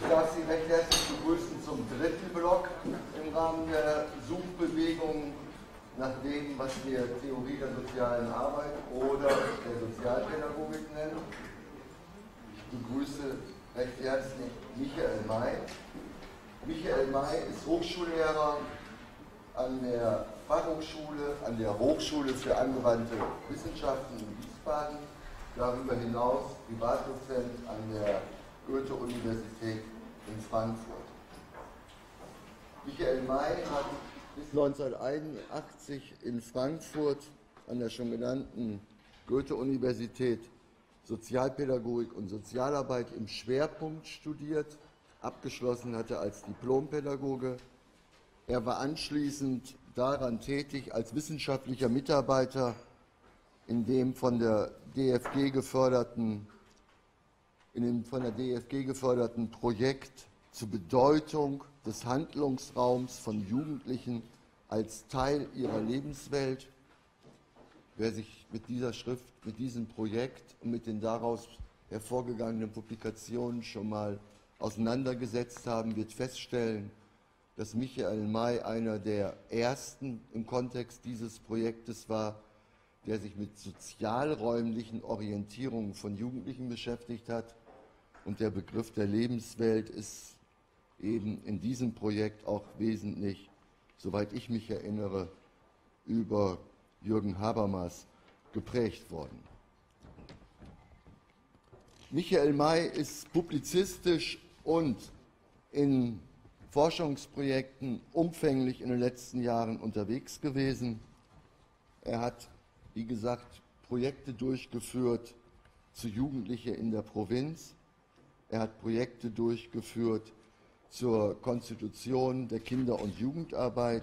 darf Sie recht herzlich begrüßen zum dritten Block im Rahmen der Suchbewegung nach dem, was wir Theorie der sozialen Arbeit oder der Sozialpädagogik nennen. Ich begrüße recht herzlich Michael May. Michael May ist Hochschullehrer an der Fachhochschule, an der Hochschule für angewandte Wissenschaften in Wiesbaden, darüber hinaus Privatdozent an der Goethe-Universität in Frankfurt. Michael May hat bis 1981 in Frankfurt an der schon genannten Goethe-Universität Sozialpädagogik und Sozialarbeit im Schwerpunkt studiert. Abgeschlossen hatte als Diplompädagoge. Er war anschließend daran tätig als wissenschaftlicher Mitarbeiter in dem von der DFG geförderten Projekt zur Bedeutung des Handlungsraums von Jugendlichen als Teil ihrer Lebenswelt. Wer sich mit dieser Schrift, mit diesem Projekt und mit den daraus hervorgegangenen Publikationen schon mal auseinandergesetzt haben, wird feststellen, dass Michael May einer der ersten im Kontext dieses Projektes war, der sich mit sozialräumlichen Orientierungen von Jugendlichen beschäftigt hat. Und der Begriff der Lebenswelt ist eben in diesem Projekt auch wesentlich, soweit ich mich erinnere, über Jürgen Habermas geprägt worden. Michael May ist publizistisch und in Forschungsprojekten umfänglich in den letzten Jahren unterwegs gewesen. Er hat, wie gesagt, Projekte durchgeführt zu Jugendlichen in der Provinz. Er hat Projekte durchgeführt zur Konstitution der Kinder- und Jugendarbeit.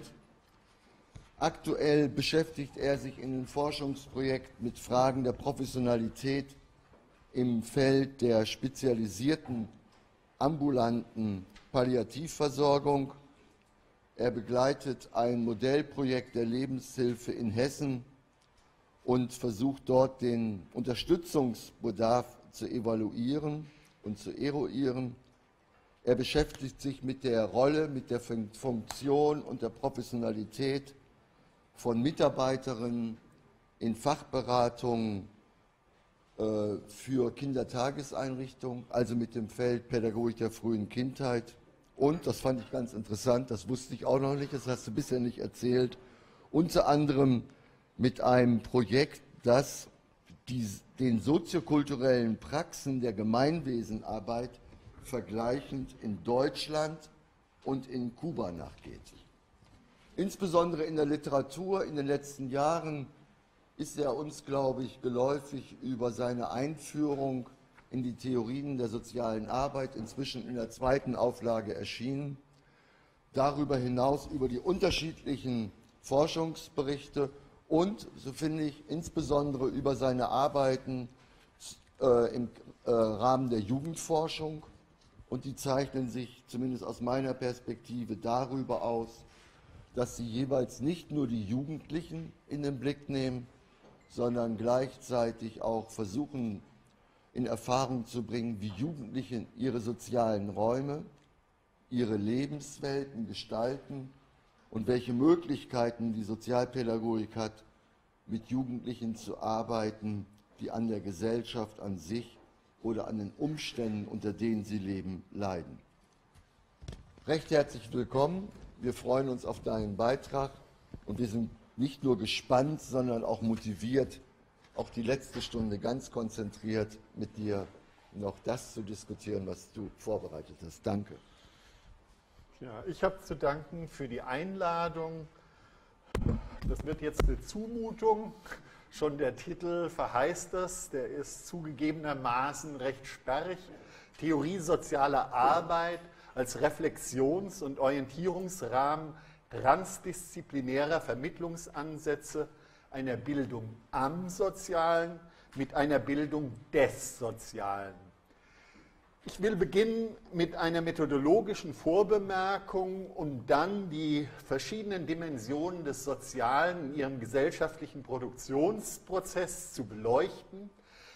Aktuell beschäftigt er sich in einem Forschungsprojekt mit Fragen der Professionalität im Feld der spezialisierten ambulanten Palliativversorgung. Er begleitet ein Modellprojekt der Lebenshilfe in Hessen und versucht dort den Unterstützungsbedarf zu evaluieren und zu eruieren. Er beschäftigt sich mit der Rolle, mit der Funktion und der Professionalität von Mitarbeiterinnen in Fachberatungen für Kindertageseinrichtungen, also mit dem Feld Pädagogik der frühen Kindheit. Und, das fand ich ganz interessant, das wusste ich auch noch nicht, das hast du bisher nicht erzählt, unter anderem mit einem Projekt, das den soziokulturellen Praxen der Gemeinwesenarbeit vergleichend in Deutschland und in Kuba nachgeht. Insbesondere in der Literatur in den letzten Jahren ist er uns, glaube ich, geläufig über seine Einführung in die Theorien der sozialen Arbeit, inzwischen in der zweiten Auflage erschienen. Darüber hinaus über die unterschiedlichen Forschungsberichte und, so finde ich, insbesondere über seine Arbeiten im Rahmen der Jugendforschung. Und die zeichnen sich, zumindest aus meiner Perspektive, darüber aus, dass sie jeweils nicht nur die Jugendlichen in den Blick nehmen, sondern gleichzeitig auch versuchen, in Erfahrung zu bringen, wie Jugendliche ihre sozialen Räume, ihre Lebenswelten gestalten und welche Möglichkeiten die Sozialpädagogik hat, mit Jugendlichen zu arbeiten, die an der Gesellschaft an sich oder an den Umständen, unter denen sie leben, leiden. Recht herzlich willkommen. Wir freuen uns auf deinen Beitrag und wir sind nicht nur gespannt, sondern auch motiviert, auch die letzte Stunde ganz konzentriert mit dir noch das zu diskutieren, was du vorbereitet hast. Danke. Ja, ich habe zu danken für die Einladung. Das wird jetzt eine Zumutung. Schon der Titel verheißt es. Der ist zugegebenermaßen recht sperrig. Theorie sozialer Arbeit als Reflexions- und Orientierungsrahmen transdisziplinärer Vermittlungsansätze einer Bildung am Sozialen mit einer Bildung des Sozialen. Ich will beginnen mit einer methodologischen Vorbemerkung, um dann die verschiedenen Dimensionen des Sozialen in ihrem gesellschaftlichen Produktionsprozess zu beleuchten.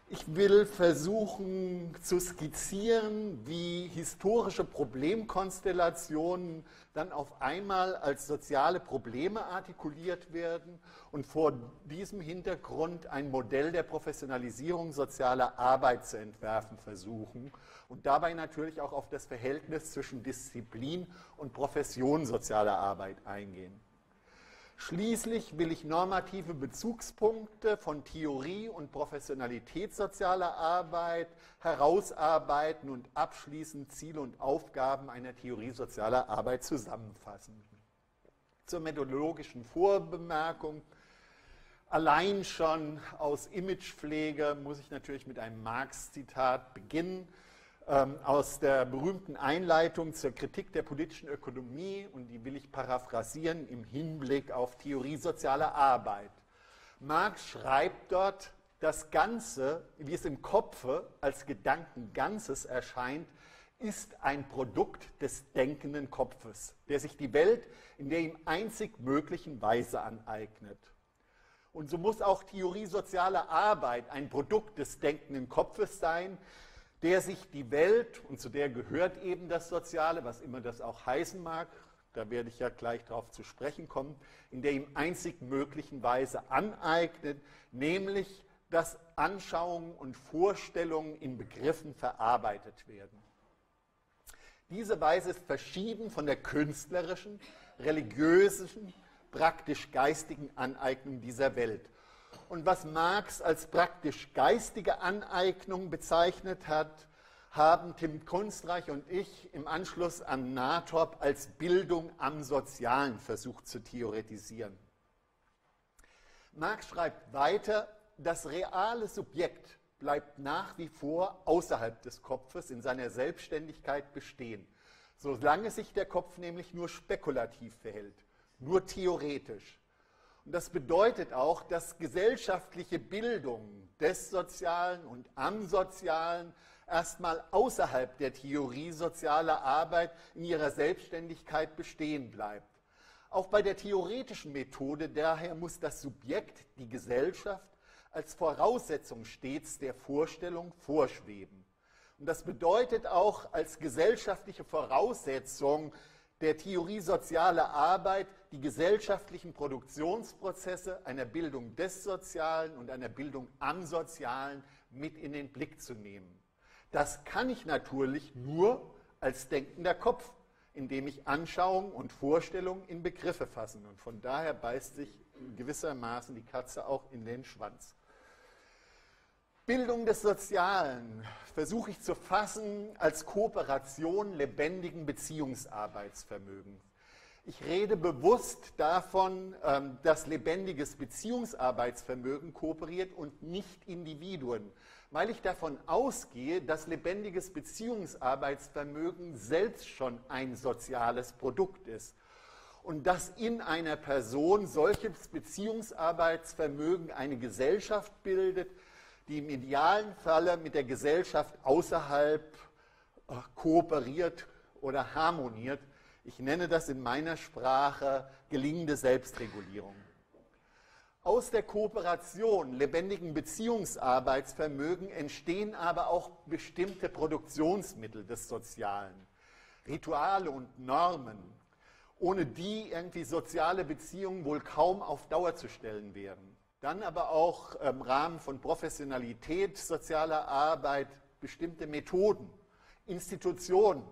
Ich will versuchen zu skizzieren, wie historische Problemkonstellationen dann auf einmal als soziale Probleme artikuliert werden und vor diesem Hintergrund ein Modell der Professionalisierung sozialer Arbeit zu entwerfen versuchen und dabei natürlich auch auf das Verhältnis zwischen Disziplin und Profession sozialer Arbeit eingehen. Schließlich will ich normative Bezugspunkte von Theorie und Professionalität sozialer Arbeit herausarbeiten und abschließend Ziele und Aufgaben einer Theorie sozialer Arbeit zusammenfassen. Zur methodologischen Vorbemerkung. Allein schon aus Imagepflege muss ich natürlich mit einem Marx-Zitat beginnen. Aus der berühmten Einleitung zur Kritik der politischen Ökonomie, und die will ich paraphrasieren im Hinblick auf Theorie sozialer Arbeit. Marx schreibt dort, das Ganze, wie es im Kopfe als Gedankenganzes erscheint, ist ein Produkt des denkenden Kopfes, der sich die Welt in der ihm einzig möglichen Weise aneignet. Und so muss auch Theorie sozialer Arbeit ein Produkt des denkenden Kopfes sein, der sich die Welt, und zu der gehört eben das Soziale, was immer das auch heißen mag, da werde ich ja gleich darauf zu sprechen kommen, in der ihm einzig möglichen Weise aneignet, nämlich dass Anschauungen und Vorstellungen in Begriffen verarbeitet werden. Diese Weise ist verschieden von der künstlerischen, religiösen, praktisch-geistigen Aneignung dieser Welt. Und was Marx als praktisch-geistige Aneignung bezeichnet hat, haben Tim Kunstreich und ich im Anschluss an Nathorp als Bildung am Sozialen versucht zu theoretisieren. Marx schreibt weiter, das reale Subjekt bleibt nach wie vor außerhalb des Kopfes in seiner Selbstständigkeit bestehen, solange sich der Kopf nämlich nur spekulativ verhält, nur theoretisch. Und das bedeutet auch, dass gesellschaftliche Bildung des Sozialen und am Sozialen erstmal außerhalb der Theorie sozialer Arbeit in ihrer Selbstständigkeit bestehen bleibt. Auch bei der theoretischen Methode daher muss das Subjekt, die Gesellschaft, als Voraussetzung stets der Vorstellung vorschweben. Und das bedeutet auch als gesellschaftliche Voraussetzung der Theorie sozialer Arbeit die gesellschaftlichen Produktionsprozesse einer Bildung des Sozialen und einer Bildung am Sozialen mit in den Blick zu nehmen. Das kann ich natürlich nur als denkender Kopf, indem ich Anschauungen und Vorstellungen in Begriffe fassen. Und von daher beißt sich gewissermaßen die Katze auch in den Schwanz. Bildung des Sozialen versuche ich zu fassen als Kooperation lebendigen Beziehungsarbeitsvermögens. Ich rede bewusst davon, dass lebendiges Beziehungsarbeitsvermögen kooperiert und nicht Individuen, weil ich davon ausgehe, dass lebendiges Beziehungsarbeitsvermögen selbst schon ein soziales Produkt ist und dass in einer Person solches Beziehungsarbeitsvermögen eine Gesellschaft bildet, die im idealen Falle mit der Gesellschaft außerhalb kooperiert oder harmoniert. Ich nenne das in meiner Sprache gelingende Selbstregulierung. Aus der Kooperation lebendigen Beziehungsarbeitsvermögen entstehen aber auch bestimmte Produktionsmittel des Sozialen, Rituale und Normen, ohne die irgendwie soziale Beziehungen wohl kaum auf Dauer zu stellen wären. Dann aber auch im Rahmen von Professionalität sozialer Arbeit bestimmte Methoden, Institutionen.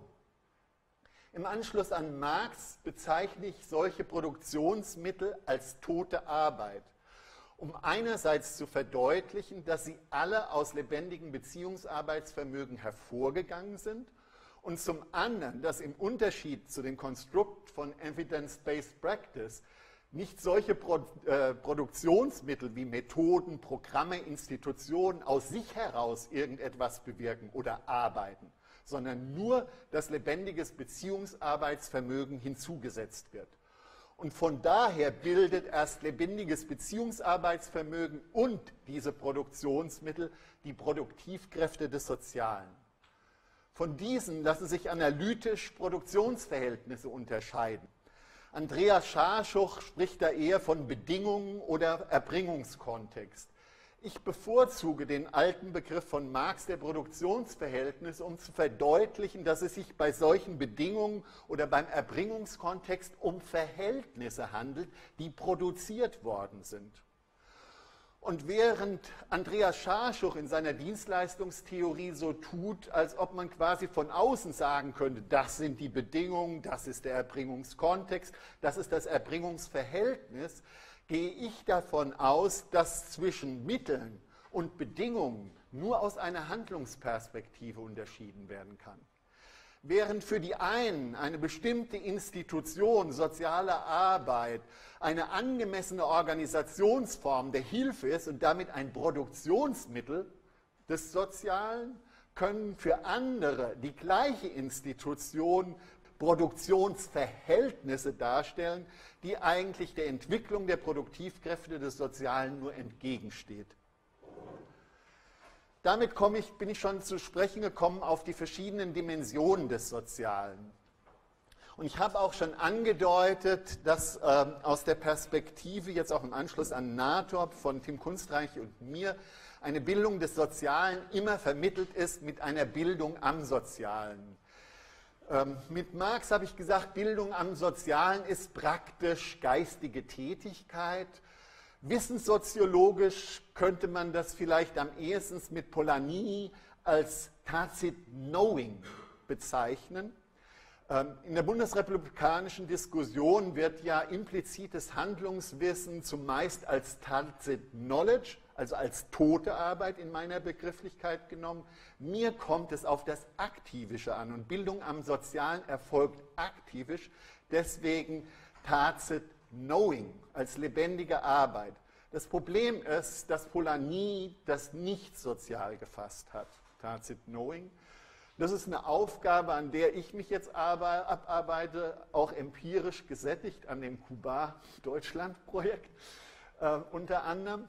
Im Anschluss an Marx bezeichne ich solche Produktionsmittel als tote Arbeit, um einerseits zu verdeutlichen, dass sie alle aus lebendigen Beziehungsarbeitsvermögen hervorgegangen sind und zum anderen, dass im Unterschied zu dem Konstrukt von Evidence-Based Practice nicht solche Produktionsmittel wie Methoden, Programme, Institutionen aus sich heraus irgendetwas bewirken oder arbeiten, sondern nur das lebendiges Beziehungsarbeitsvermögen hinzugesetzt wird. Und von daher bildet erst lebendiges Beziehungsarbeitsvermögen und diese Produktionsmittel die Produktivkräfte des Sozialen. Von diesen lassen sich analytisch Produktionsverhältnisse unterscheiden. Andreas Scharschuk spricht da eher von Bedingungen oder Erbringungskontext. Ich bevorzuge den alten Begriff von Marx der Produktionsverhältnisse, um zu verdeutlichen, dass es sich bei solchen Bedingungen oder beim Erbringungskontext um Verhältnisse handelt, die produziert worden sind. Und während Andreas Scharschuk in seiner Dienstleistungstheorie so tut, als ob man quasi von außen sagen könnte, das sind die Bedingungen, das ist der Erbringungskontext, das ist das Erbringungsverhältnis, gehe ich davon aus, dass zwischen Mitteln und Bedingungen nur aus einer Handlungsperspektive unterschieden werden kann. Während für die einen eine bestimmte Institution, soziale Arbeit, eine angemessene Organisationsform der Hilfe ist und damit ein Produktionsmittel des Sozialen, können für andere die gleiche Institution Produktionsverhältnisse darstellen, die eigentlich der Entwicklung der Produktivkräfte des Sozialen nur entgegensteht. Damit bin ich schon zu sprechen gekommen auf die verschiedenen Dimensionen des Sozialen. Und ich habe auch schon angedeutet, dass aus der Perspektive, jetzt auch im Anschluss an NATOP von Tim Kunstreich und mir, eine Bildung des Sozialen immer vermittelt ist mit einer Bildung am Sozialen. Mit Marx habe ich gesagt, Bildung am Sozialen ist praktisch geistige Tätigkeit. Wissenssoziologisch könnte man das vielleicht am ehesten mit Polanyi als Tacit Knowing bezeichnen. In der bundesrepublikanischen Diskussion wird ja implizites Handlungswissen zumeist als Tacit Knowledge, also als tote Arbeit in meiner Begrifflichkeit genommen. Mir kommt es auf das Aktivische an und Bildung am Sozialen erfolgt aktivisch, deswegen Tacit Knowing als lebendige Arbeit. Das Problem ist, dass Polanyi das nicht sozial gefasst hat, Tacit Knowing. Das ist eine Aufgabe, an der ich mich jetzt abarbeite, auch empirisch gesättigt an dem Kuba-Deutschland-Projekt unter anderem.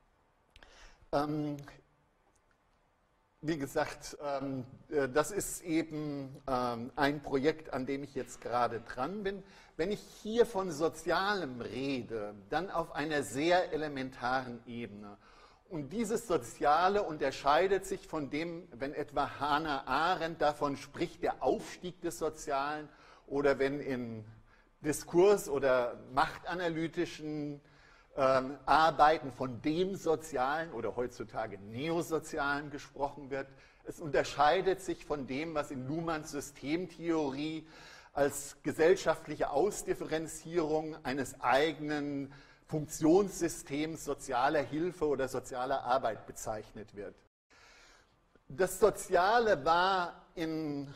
Wie gesagt, das ist eben ein Projekt, an dem ich jetzt gerade dran bin. Wenn ich hier von Sozialem rede, dann auf einer sehr elementaren Ebene. Und dieses Soziale unterscheidet sich von dem, wenn etwa Hannah Arendt davon spricht, der Aufstieg des Sozialen, oder wenn in Diskurs- oder machtanalytischen Arbeiten von dem Sozialen oder heutzutage Neosozialen gesprochen wird. Es unterscheidet sich von dem, was in Luhmanns Systemtheorie als gesellschaftliche Ausdifferenzierung eines eigenen Funktionssystems sozialer Hilfe oder sozialer Arbeit bezeichnet wird. Das Soziale war in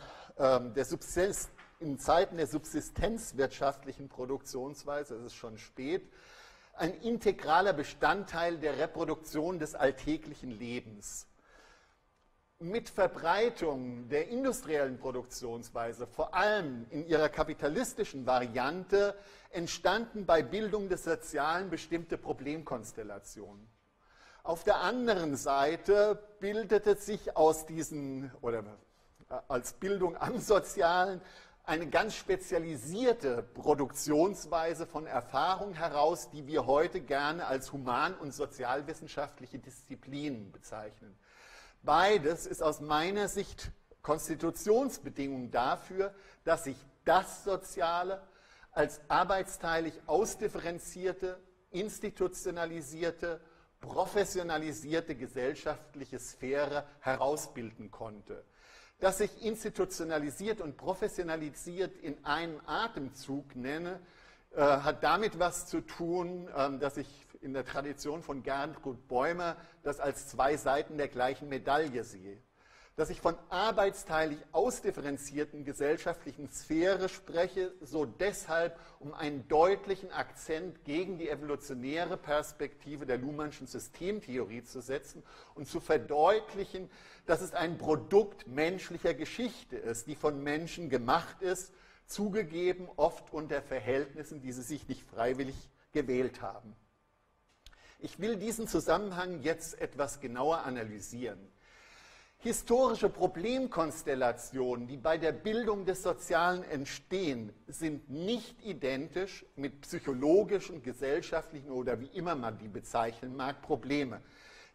Zeiten der subsistenzwirtschaftlichen Produktionsweise, es ist schon spät, ein integraler Bestandteil der Reproduktion des alltäglichen Lebens. Mit Verbreitung der industriellen Produktionsweise, vor allem in ihrer kapitalistischen Variante, entstanden bei Bildung des Sozialen bestimmte Problemkonstellationen. Auf der anderen Seite bildete sich aus diesen, oder als Bildung am Sozialen, eine ganz spezialisierte Produktionsweise von Erfahrung heraus, die wir heute gerne als human- und sozialwissenschaftliche Disziplinen bezeichnen. Beides ist aus meiner Sicht Konstitutionsbedingung dafür, dass sich das Soziale als arbeitsteilig ausdifferenzierte, institutionalisierte, professionalisierte gesellschaftliche Sphäre herausbilden konnte. Dass ich institutionalisiert und professionalisiert in einem Atemzug nenne, hat damit was zu tun, dass ich in der Tradition von Gertrud Bäumer das als zwei Seiten der gleichen Medaille sehe. Dass ich von arbeitsteilig ausdifferenzierten gesellschaftlichen Sphäre spreche, so deshalb, um einen deutlichen Akzent gegen die evolutionäre Perspektive der Luhmannschen Systemtheorie zu setzen und zu verdeutlichen, dass es ein Produkt menschlicher Geschichte ist, die von Menschen gemacht ist, zugegeben oft unter Verhältnissen, die sie sich nicht freiwillig gewählt haben. Ich will diesen Zusammenhang jetzt etwas genauer analysieren. Historische Problemkonstellationen, die bei der Bildung des Sozialen entstehen, sind nicht identisch mit psychologischen, gesellschaftlichen oder wie immer man die bezeichnen mag, Probleme.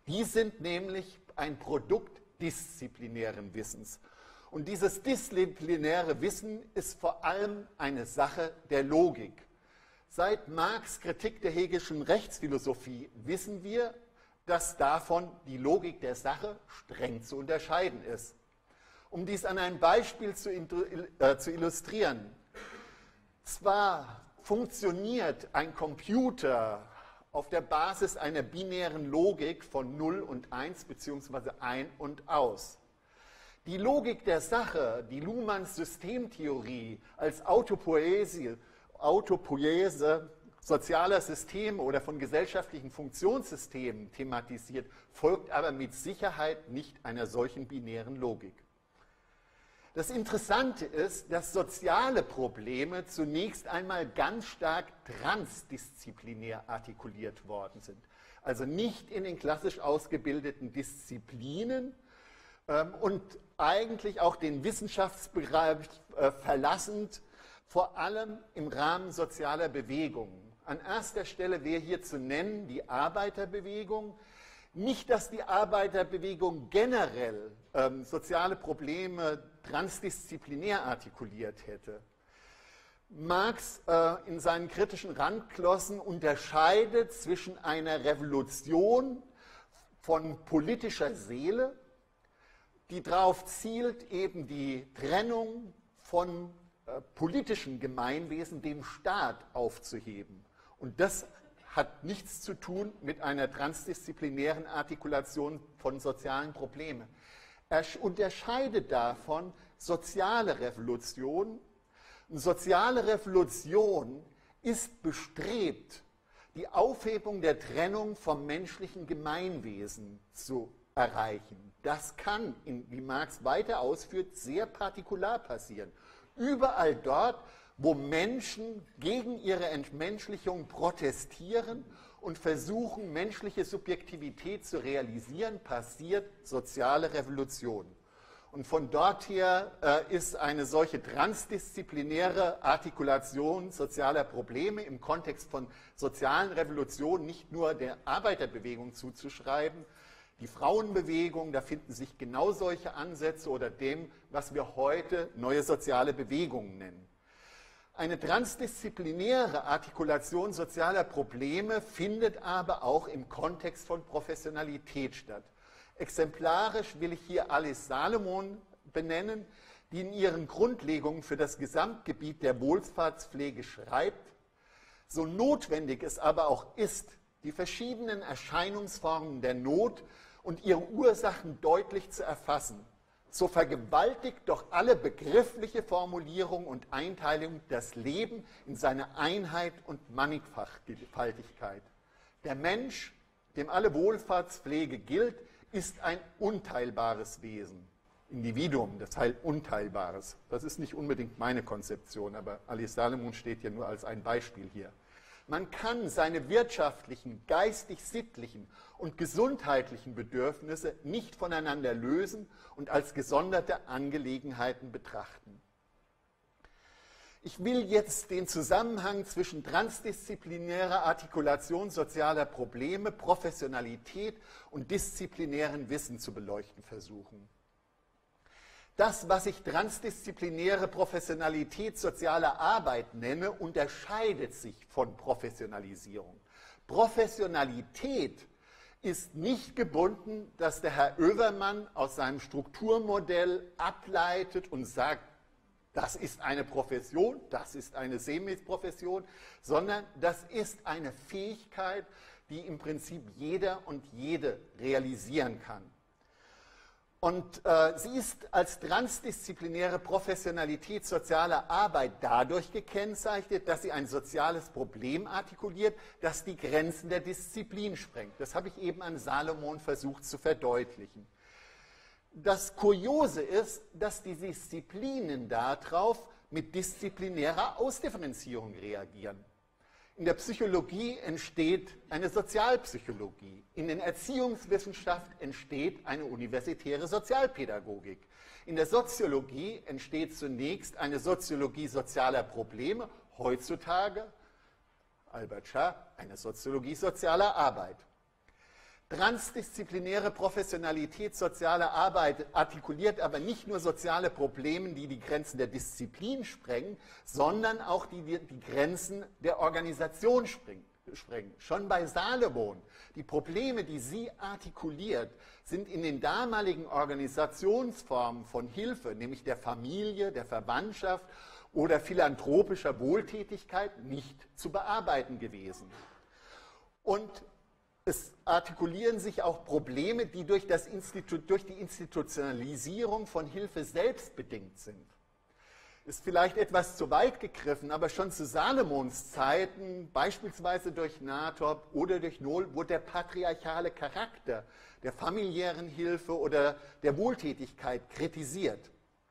Die sind nämlich ein Produkt disziplinären Wissens. Und dieses disziplinäre Wissen ist vor allem eine Sache der Logik. Seit Marx' Kritik der hegelischen Rechtsphilosophie wissen wir, dass davon die Logik der Sache streng zu unterscheiden ist. Um dies an einem Beispiel zu illustrieren: Zwar funktioniert ein Computer auf der Basis einer binären Logik von 0 und 1 bzw. ein und aus. Die Logik der Sache, die Luhmanns Systemtheorie als Autopoiese sozialer Systeme oder von gesellschaftlichen Funktionssystemen thematisiert, folgt aber mit Sicherheit nicht einer solchen binären Logik. Das Interessante ist, dass soziale Probleme zunächst einmal ganz stark transdisziplinär artikuliert worden sind. Also nicht in den klassisch ausgebildeten Disziplinen und eigentlich auch den Wissenschaftsbereich verlassend, vor allem im Rahmen sozialer Bewegungen. An erster Stelle wäre hier zu nennen die Arbeiterbewegung. Nicht, dass die Arbeiterbewegung generell soziale Probleme transdisziplinär artikuliert hätte. Marx in seinen kritischen Randglossen unterscheidet zwischen einer Revolution von politischer Seele, die darauf zielt, eben die Trennung von politischen Gemeinwesen, dem Staat, aufzuheben. Und das hat nichts zu tun mit einer transdisziplinären Artikulation von sozialen Problemen. Er unterscheidet davon soziale Revolution. Eine soziale Revolution ist bestrebt, die Aufhebung der Trennung vom menschlichen Gemeinwesen zu erreichen. Das kann, wie Marx weiter ausführt, sehr partikular passieren. Überall dort, wo Menschen gegen ihre Entmenschlichung protestieren und versuchen, menschliche Subjektivität zu realisieren, passiert soziale Revolution. Und von dort her ist eine solche transdisziplinäre Artikulation sozialer Probleme im Kontext von sozialen Revolutionen nicht nur der Arbeiterbewegung zuzuschreiben. Die Frauenbewegung, da finden sich genau solche Ansätze, oder dem, was wir heute neue soziale Bewegungen nennen. Eine transdisziplinäre Artikulation sozialer Probleme findet aber auch im Kontext von Professionalität statt. Exemplarisch will ich hier Alice Salomon benennen, die in ihren Grundlegungen für das Gesamtgebiet der Wohlfahrtspflege schreibt: So notwendig es aber auch ist, die verschiedenen Erscheinungsformen der Not und ihre Ursachen deutlich zu erfassen, so vergewaltigt doch alle begriffliche Formulierung und Einteilung das Leben in seine Einheit und Mannigfaltigkeit. Der Mensch, dem alle Wohlfahrtspflege gilt, ist ein unteilbares Wesen. Individuum, das heißt Unteilbares. Das ist nicht unbedingt meine Konzeption, aber Alice Salomon steht ja nur als ein Beispiel hier. Man kann seine wirtschaftlichen, geistig-sittlichen und gesundheitlichen Bedürfnisse nicht voneinander lösen und als gesonderte Angelegenheiten betrachten. Ich will jetzt den Zusammenhang zwischen transdisziplinärer Artikulation sozialer Probleme, Professionalität und disziplinärem Wissen zu beleuchten versuchen. Das, was ich transdisziplinäre Professionalität sozialer Arbeit nenne, unterscheidet sich von Professionalisierung. Professionalität ist nicht gebunden, dass der Herr Oevermann aus seinem Strukturmodell ableitet und sagt, das ist eine Profession, das ist eine Semiprofession, sondern das ist eine Fähigkeit, die im Prinzip jeder und jede realisieren kann. Und sie ist als transdisziplinäre Professionalität sozialer Arbeit dadurch gekennzeichnet, dass sie ein soziales Problem artikuliert, das die Grenzen der Disziplin sprengt. Das habe ich eben an Salomon versucht zu verdeutlichen. Das Kuriose ist, dass die Disziplinen darauf mit disziplinärer Ausdifferenzierung reagieren. In der Psychologie entsteht eine Sozialpsychologie. In den Erziehungswissenschaften entsteht eine universitäre Sozialpädagogik. In der Soziologie entsteht zunächst eine Soziologie sozialer Probleme, heutzutage, Albert Schah, eine Soziologie sozialer Arbeit. Transdisziplinäre Professionalität soziale Arbeit artikuliert aber nicht nur soziale Probleme, die die Grenzen der Disziplin sprengen, sondern auch die Grenzen der Organisation sprengen. Schon bei Salomon, die Probleme, die sie artikuliert, sind in den damaligen Organisationsformen von Hilfe, nämlich der Familie, der Verwandtschaft oder philanthropischer Wohltätigkeit, nicht zu bearbeiten gewesen. Und es artikulieren sich auch Probleme, die durch die Institutionalisierung von Hilfe selbst bedingt sind. Ist vielleicht etwas zu weit gegriffen, aber schon zu Salomons Zeiten, beispielsweise durch Nathoth oder durch Nohl, wurde der patriarchale Charakter der familiären Hilfe oder der Wohltätigkeit kritisiert.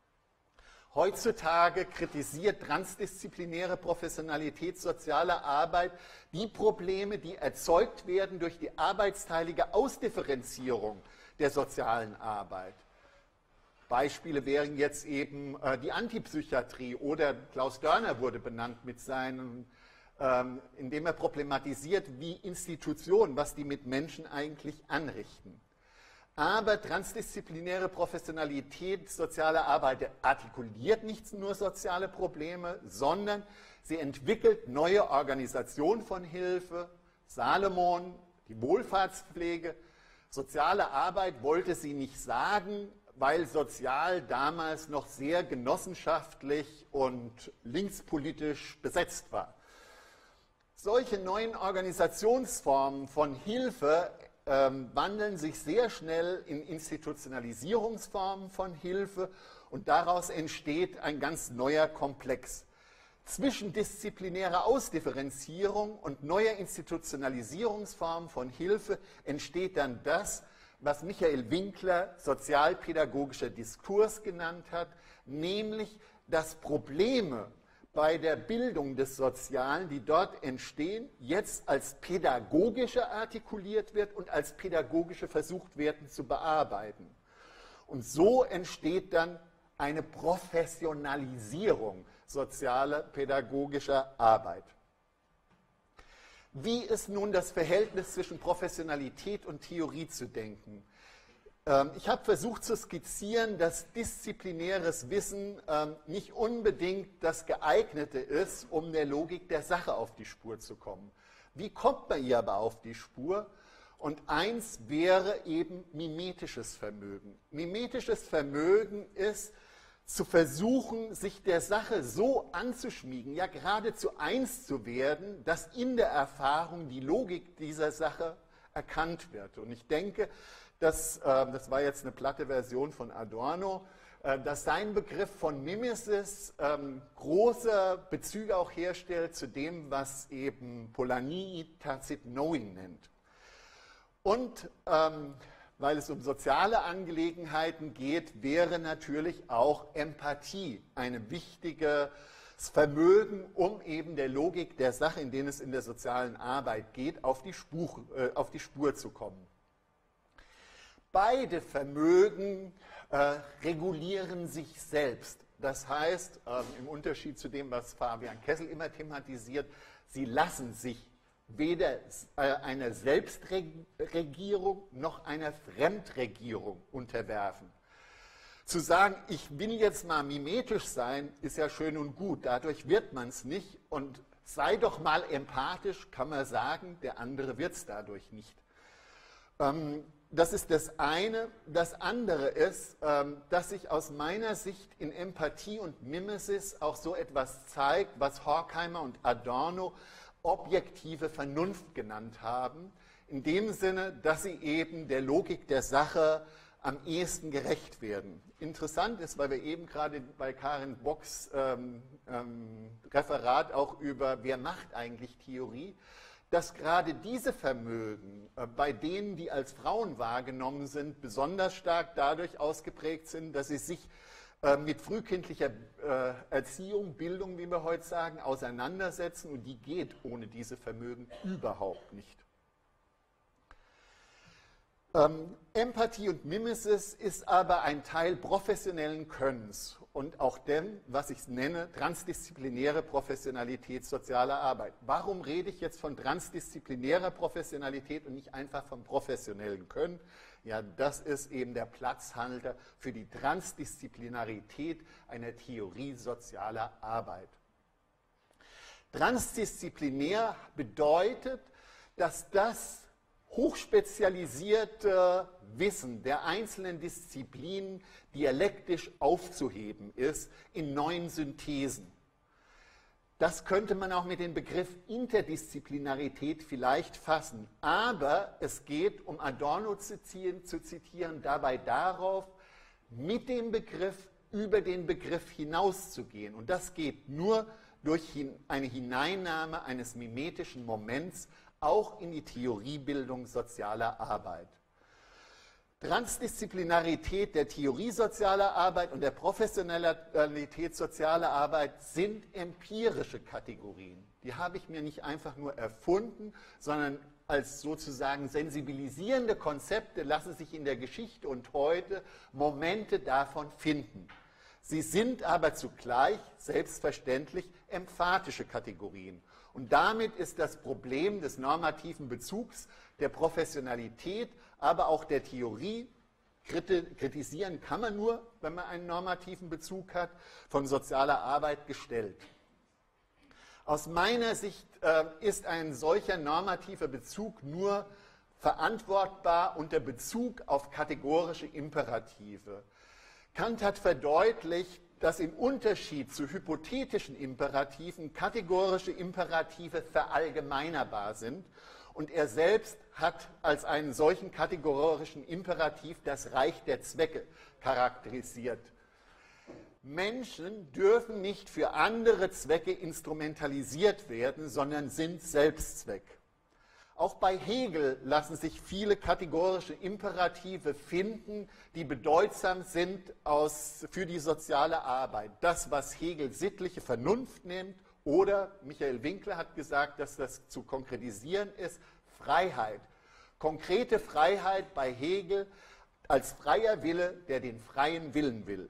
Heutzutage kritisiert transdisziplinäre Professionalität sozialer Arbeit die Probleme, die erzeugt werden durch die arbeitsteilige Ausdifferenzierung der sozialen Arbeit. Beispiele wären jetzt eben die Antipsychiatrie oder Klaus Dörner wurde benannt mit seinen, indem er problematisiert, wie Institutionen, was die mit Menschen eigentlich anrichten. Aber transdisziplinäre Professionalität sozialer Arbeit artikuliert nicht nur soziale Probleme, sondern sie entwickelt neue Organisationen von Hilfe. Salomon, die Wohlfahrtspflege, soziale Arbeit wollte sie nicht sagen, weil sozial damals noch sehr genossenschaftlich und linkspolitisch besetzt war. Solche neuen Organisationsformen von Hilfe wandeln sich sehr schnell in Institutionalisierungsformen von Hilfe und daraus entsteht ein ganz neuer Komplex. Zwischen disziplinärer Ausdifferenzierung und neuer Institutionalisierungsformen von Hilfe entsteht dann das, was Michael Winkler sozialpädagogischer Diskurs genannt hat, nämlich dass Probleme bei der Bildung des Sozialen, die dort entstehen, jetzt als pädagogische artikuliert wird und als pädagogische versucht werden zu bearbeiten. Und so entsteht dann eine Professionalisierung sozialer pädagogischer Arbeit. Wie ist nun das Verhältnis zwischen Professionalität und Theorie zu denken? Ich habe versucht zu skizzieren, dass disziplinäres Wissen nicht unbedingt das Geeignete ist, um der Logik der Sache auf die Spur zu kommen. Wie kommt man ihr aber auf die Spur? Und eins wäre eben mimetisches Vermögen. Mimetisches Vermögen ist, zu versuchen, sich der Sache so anzuschmiegen, ja geradezu eins zu werden, dass in der Erfahrung die Logik dieser Sache erkannt wird. Und ich denke, das war jetzt eine platte Version von Adorno, dass sein Begriff von Mimesis große Bezüge auch herstellt zu dem, was eben Polanyi Tacit Knowing nennt. Und weil es um soziale Angelegenheiten geht, wäre natürlich auch Empathie ein wichtiges Vermögen, um eben der Logik der Sache, in denen es in der sozialen Arbeit geht, auf die Spur zu kommen. Beide Vermögen regulieren sich selbst. Das heißt, im Unterschied zu dem, was Fabian Kessel immer thematisiert, sie lassen sich weder einer Selbstregierung noch einer Fremdregierung unterwerfen. Zu sagen, ich will jetzt mal mimetisch sein, ist ja schön und gut, dadurch wird man es nicht. Und sei doch mal empathisch, kann man sagen, der andere wird es dadurch nicht. Das ist das eine. Das andere ist, dass sich aus meiner Sicht in Empathie und Mimesis auch so etwas zeigt, was Horkheimer und Adorno objektive Vernunft genannt haben, in dem Sinne, dass sie eben der Logik der Sache am ehesten gerecht werden. Interessant ist, weil wir eben gerade bei Karin Bocks Referat auch über wer macht eigentlich Theorie, dass gerade diese Vermögen bei denen, die als Frauen wahrgenommen sind, besonders stark dadurch ausgeprägt sind, dass sie sich mit frühkindlicher Erziehung, Bildung, wie wir heute sagen, auseinandersetzen und die geht ohne diese Vermögen überhaupt nicht. Empathie und Mimesis ist aber ein Teil professionellen Könnens und auch dem, was ich nenne, transdisziplinäre Professionalität sozialer Arbeit. Warum rede ich jetzt von transdisziplinärer Professionalität und nicht einfach vom professionellen Können? Ja, das ist eben der Platzhalter für die Transdisziplinarität einer Theorie sozialer Arbeit. Transdisziplinär bedeutet, dass das hochspezialisierte Wissen der einzelnen Disziplinen dialektisch aufzuheben ist in neuen Synthesen. Das könnte man auch mit dem Begriff Interdisziplinarität vielleicht fassen. Aber es geht, um Adorno zu zitieren, dabei darauf, mit dem Begriff über den Begriff hinauszugehen. Und das geht nur durch eine Hineinnahme eines mimetischen Moments auch in die Theoriebildung sozialer Arbeit. Transdisziplinarität der Theorie sozialer Arbeit und der Professionalität sozialer Arbeit sind empirische Kategorien. Die habe ich mir nicht einfach nur erfunden, sondern als sozusagen sensibilisierende Konzepte lassen sich in der Geschichte und heute Momente davon finden. Sie sind aber zugleich selbstverständlich emphatische Kategorien. Und damit ist das Problem des normativen Bezugs, der Professionalität, aber auch der Theorie, kritisieren kann man nur, wenn man einen normativen Bezug hat, von sozialer Arbeit gestellt. Aus meiner Sicht ist ein solcher normativer Bezug nur verantwortbar unter Bezug auf kategorische Imperative. Kant hat verdeutlicht, dass im Unterschied zu hypothetischen Imperativen kategorische Imperative verallgemeinerbar sind und er selbst hat als einen solchen kategorischen Imperativ das Reich der Zwecke charakterisiert. Menschen dürfen nicht für andere Zwecke instrumentalisiert werden, sondern sind Selbstzweck. Auch bei Hegel lassen sich viele kategorische Imperative finden, die bedeutsam sind für die soziale Arbeit. Das, was Hegel sittliche Vernunft nennt, oder Michael Winkler hat gesagt, dass das zu konkretisieren ist, Freiheit. Konkrete Freiheit bei Hegel als freier Wille, der den freien Willen will.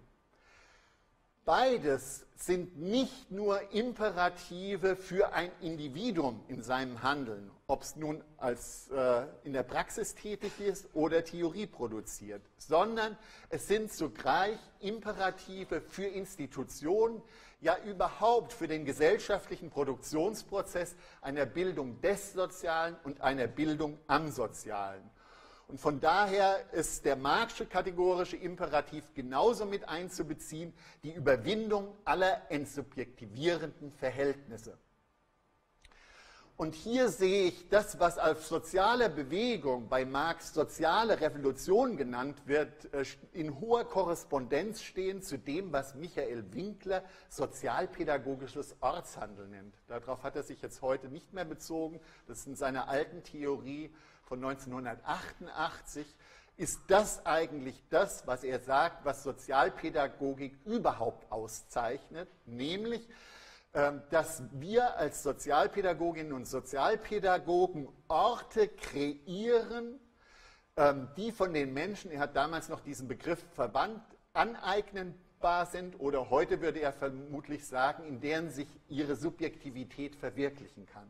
Beides sind nicht nur Imperative für ein Individuum in seinem Handeln, ob es nun in der Praxis tätig ist oder Theorie produziert, sondern es sind zugleich Imperative für Institutionen, ja überhaupt für den gesellschaftlichen Produktionsprozess einer Bildung des Sozialen und einer Bildung am Sozialen. Und von daher ist der Marx'sche kategorische Imperativ genauso mit einzubeziehen, die Überwindung aller entsubjektivierenden Verhältnisse. Und hier sehe ich das, was als soziale Bewegung bei Marx soziale Revolution genannt wird, in hoher Korrespondenz stehen zu dem, was Michael Winkler sozialpädagogisches Ortshandeln nennt. Darauf hat er sich jetzt heute nicht mehr bezogen. Das ist in seiner alten Theorie von 1988, ist das eigentlich das, was er sagt, was Sozialpädagogik überhaupt auszeichnet, nämlich, dass wir als Sozialpädagoginnen und Sozialpädagogen Orte kreieren, die von den Menschen, er hat damals noch diesen Begriff verwandt, aneignenbar sind oder heute würde er vermutlich sagen, in deren sich ihre Subjektivität verwirklichen kann.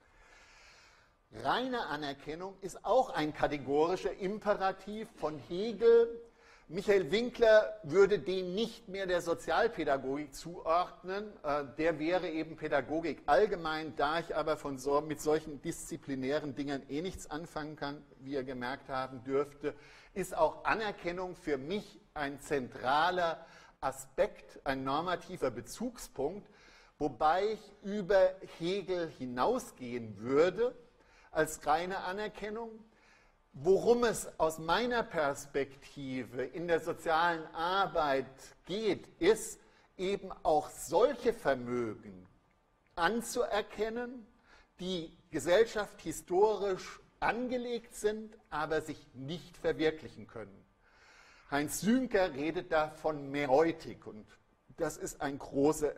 Reine Anerkennung ist auch ein kategorischer Imperativ von Hegel. Michael Winkler würde den nicht mehr der Sozialpädagogik zuordnen. Der wäre eben Pädagogik allgemein, da ich aber mit solchen disziplinären Dingen nichts anfangen kann, wie ihr gemerkt haben dürfte, ist auch Anerkennung für mich ein zentraler Aspekt, ein normativer Bezugspunkt, wobei ich über Hegel hinausgehen würde, als reine Anerkennung. Worum es aus meiner Perspektive in der sozialen Arbeit geht, ist eben auch solche Vermögen anzuerkennen, die gesellschaftshistorisch angelegt sind, aber sich nicht verwirklichen können. Heinz Sünker redet da von Märeutik und das ist ein großes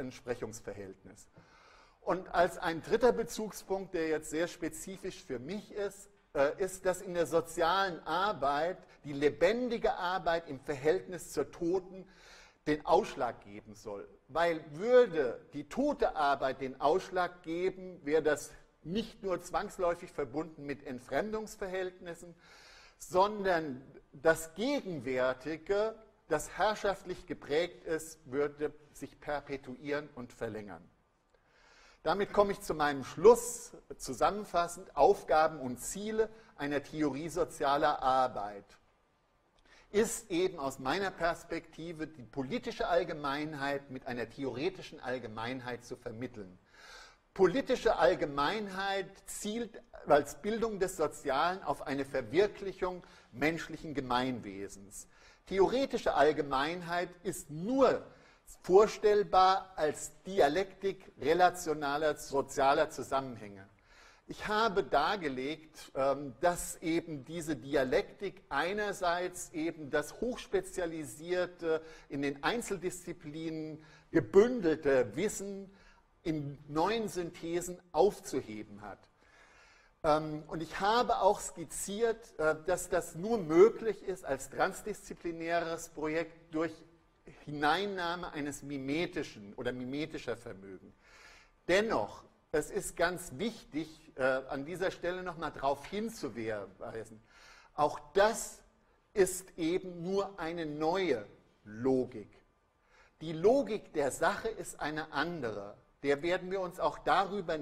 Entsprechungsverhältnis. Und als ein dritter Bezugspunkt, der jetzt sehr spezifisch für mich ist, ist, dass in der sozialen Arbeit die lebendige Arbeit im Verhältnis zur toten den Ausschlag geben soll. Weil würde die tote Arbeit den Ausschlag geben, wäre das nicht nur zwangsläufig verbunden mit Entfremdungsverhältnissen, sondern das Gegenwärtige, das herrschaftlich geprägt ist, würde sich perpetuieren und verlängern. Damit komme ich zu meinem Schluss, zusammenfassend, Aufgaben und Ziele einer Theorie sozialer Arbeit. Ist eben aus meiner Perspektive die politische Allgemeinheit mit einer theoretischen Allgemeinheit zu vermitteln. Politische Allgemeinheit zielt als Bildung des Sozialen auf eine Verwirklichung menschlichen Gemeinwesens. Theoretische Allgemeinheit ist nur vorstellbar als Dialektik relationaler sozialer Zusammenhänge. Ich habe dargelegt, dass eben diese Dialektik einerseits eben das hochspezialisierte, in den Einzeldisziplinen gebündelte Wissen in neuen Synthesen aufzuheben hat. Und ich habe auch skizziert, dass das nur möglich ist als transdisziplinäres Projekt durch Hineinnahme eines mimetischen oder mimetischer Vermögen. Dennoch, es ist ganz wichtig, an dieser Stelle nochmal darauf hinzuweisen, auch das ist eben nur eine neue Logik. Die Logik der Sache ist eine andere. Die werden wir darüber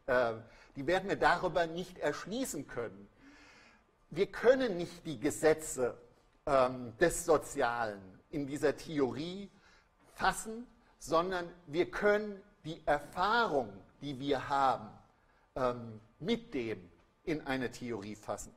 nicht erschließen können. Wir können nicht die Gesetze des Sozialen in dieser Theorie fassen, sondern wir können die Erfahrung, die wir haben, mit dem in eine Theorie fassen.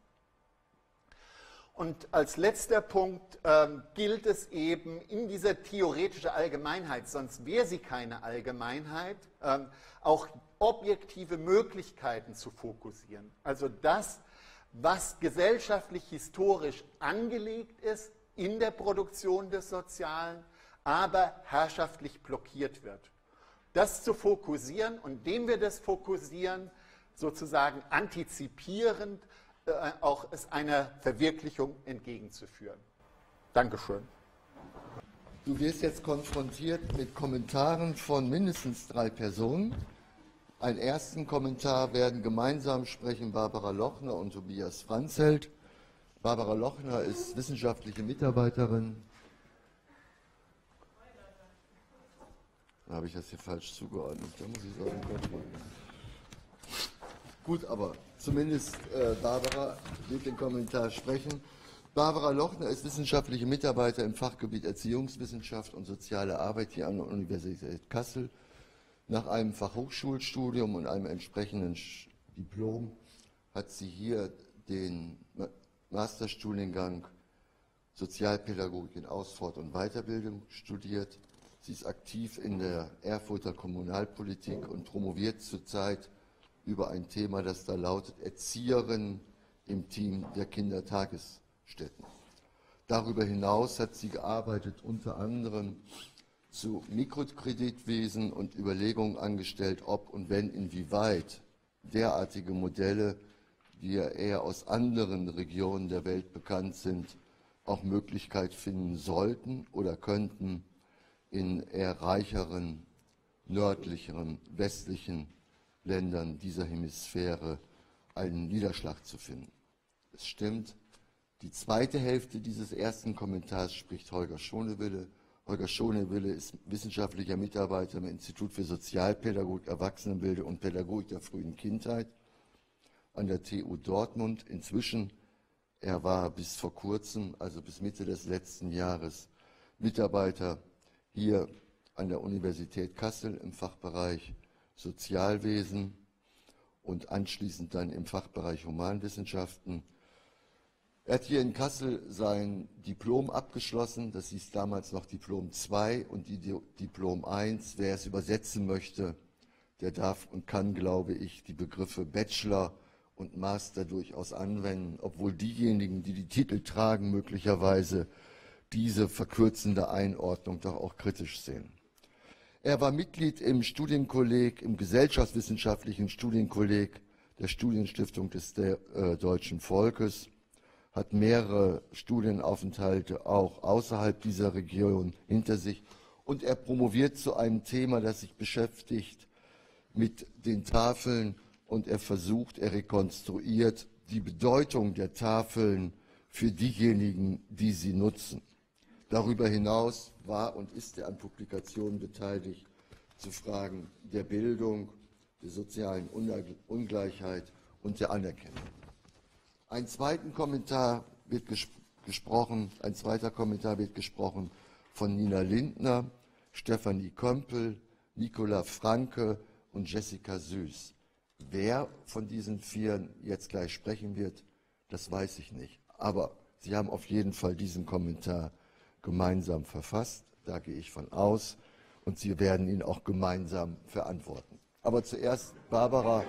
Und als letzter Punkt gilt es eben in dieser theoretischen Allgemeinheit, sonst wäre sie keine Allgemeinheit, auch objektive Möglichkeiten zu fokussieren. Also das, was gesellschaftlich-historisch angelegt ist in der Produktion des Sozialen, aber herrschaftlich blockiert wird. Das zu fokussieren und indem wir das fokussieren, sozusagen antizipierend, auch es einer Verwirklichung entgegenzuführen. Dankeschön. Du wirst jetzt konfrontiert mit Kommentaren von mindestens 3 Personen. Einen ersten Kommentar werden gemeinsam sprechen Barbara Lochner und Tobias Franzelt. Barbara Lochner ist wissenschaftliche Mitarbeiterin. Da habe ich das hier falsch zugeordnet. Da muss ich sagen, gut, aber zumindest Barbara wird den Kommentar sprechen. Barbara Lochner ist wissenschaftliche Mitarbeiter im Fachgebiet Erziehungswissenschaft und soziale Arbeit hier an der Universität Kassel. Nach einem Fachhochschulstudium und einem entsprechenden Diplom hat sie hier den Masterstudiengang Sozialpädagogik in Ausfort- und Weiterbildung studiert. Sie ist aktiv in der Erfurter Kommunalpolitik und promoviert zurzeit über ein Thema, das da lautet Erzieherin im Team der Kindertagesstätten. Darüber hinaus hat sie gearbeitet unter anderem zu Mikrokreditwesen und Überlegungen angestellt, ob und wenn inwieweit derartige Modelle, die ja eher aus anderen Regionen der Welt bekannt sind, auch Möglichkeit finden sollten oder könnten, in eher reicheren, nördlicheren, westlichen Ländern dieser Hemisphäre einen Niederschlag zu finden. Es stimmt, die zweite Hälfte dieses ersten Kommentars spricht Holger Schonewille. Holger Schonewille ist wissenschaftlicher Mitarbeiter im Institut für Sozialpädagogik, Erwachsenenbildung und Pädagogik der frühen Kindheit an der TU Dortmund. Inzwischen, er war bis vor kurzem, also bis Mitte des letzten Jahres, Mitarbeiter hier an der Universität Kassel im Fachbereich Sozialwesen und anschließend dann im Fachbereich Humanwissenschaften. Er hat hier in Kassel sein Diplom abgeschlossen, das hieß damals noch Diplom 2 und die Diplom 1. Wer es übersetzen möchte, der darf und kann, glaube ich, die Begriffe Bachelor und Master durchaus anwenden, obwohl diejenigen, die die Titel tragen, möglicherweise diese verkürzende Einordnung doch auch kritisch sehen. Er war Mitglied im Studienkolleg, im gesellschaftswissenschaftlichen Studienkolleg der Studienstiftung des deutschen Volkes, hat mehrere Studienaufenthalte auch außerhalb dieser Region hinter sich und er promoviert zu einem Thema, das sich beschäftigt mit den Tafeln und er rekonstruiert die Bedeutung der Tafeln für diejenigen, die sie nutzen. Darüber hinaus war und ist er an Publikationen beteiligt zu Fragen der Bildung, der sozialen Ungleichheit und der Anerkennung. Ein zweiter Kommentar wird gesprochen von Nina Lindner, Stefanie Kömpel, Nicola Franke und Jessica Süß. Wer von diesen vier jetzt gleich sprechen wird, das weiß ich nicht. Aber sie haben auf jeden Fall diesen Kommentar gemeinsam verfasst, da gehe ich von aus, und sie werden ihn auch gemeinsam verantworten. Aber zuerst Barbara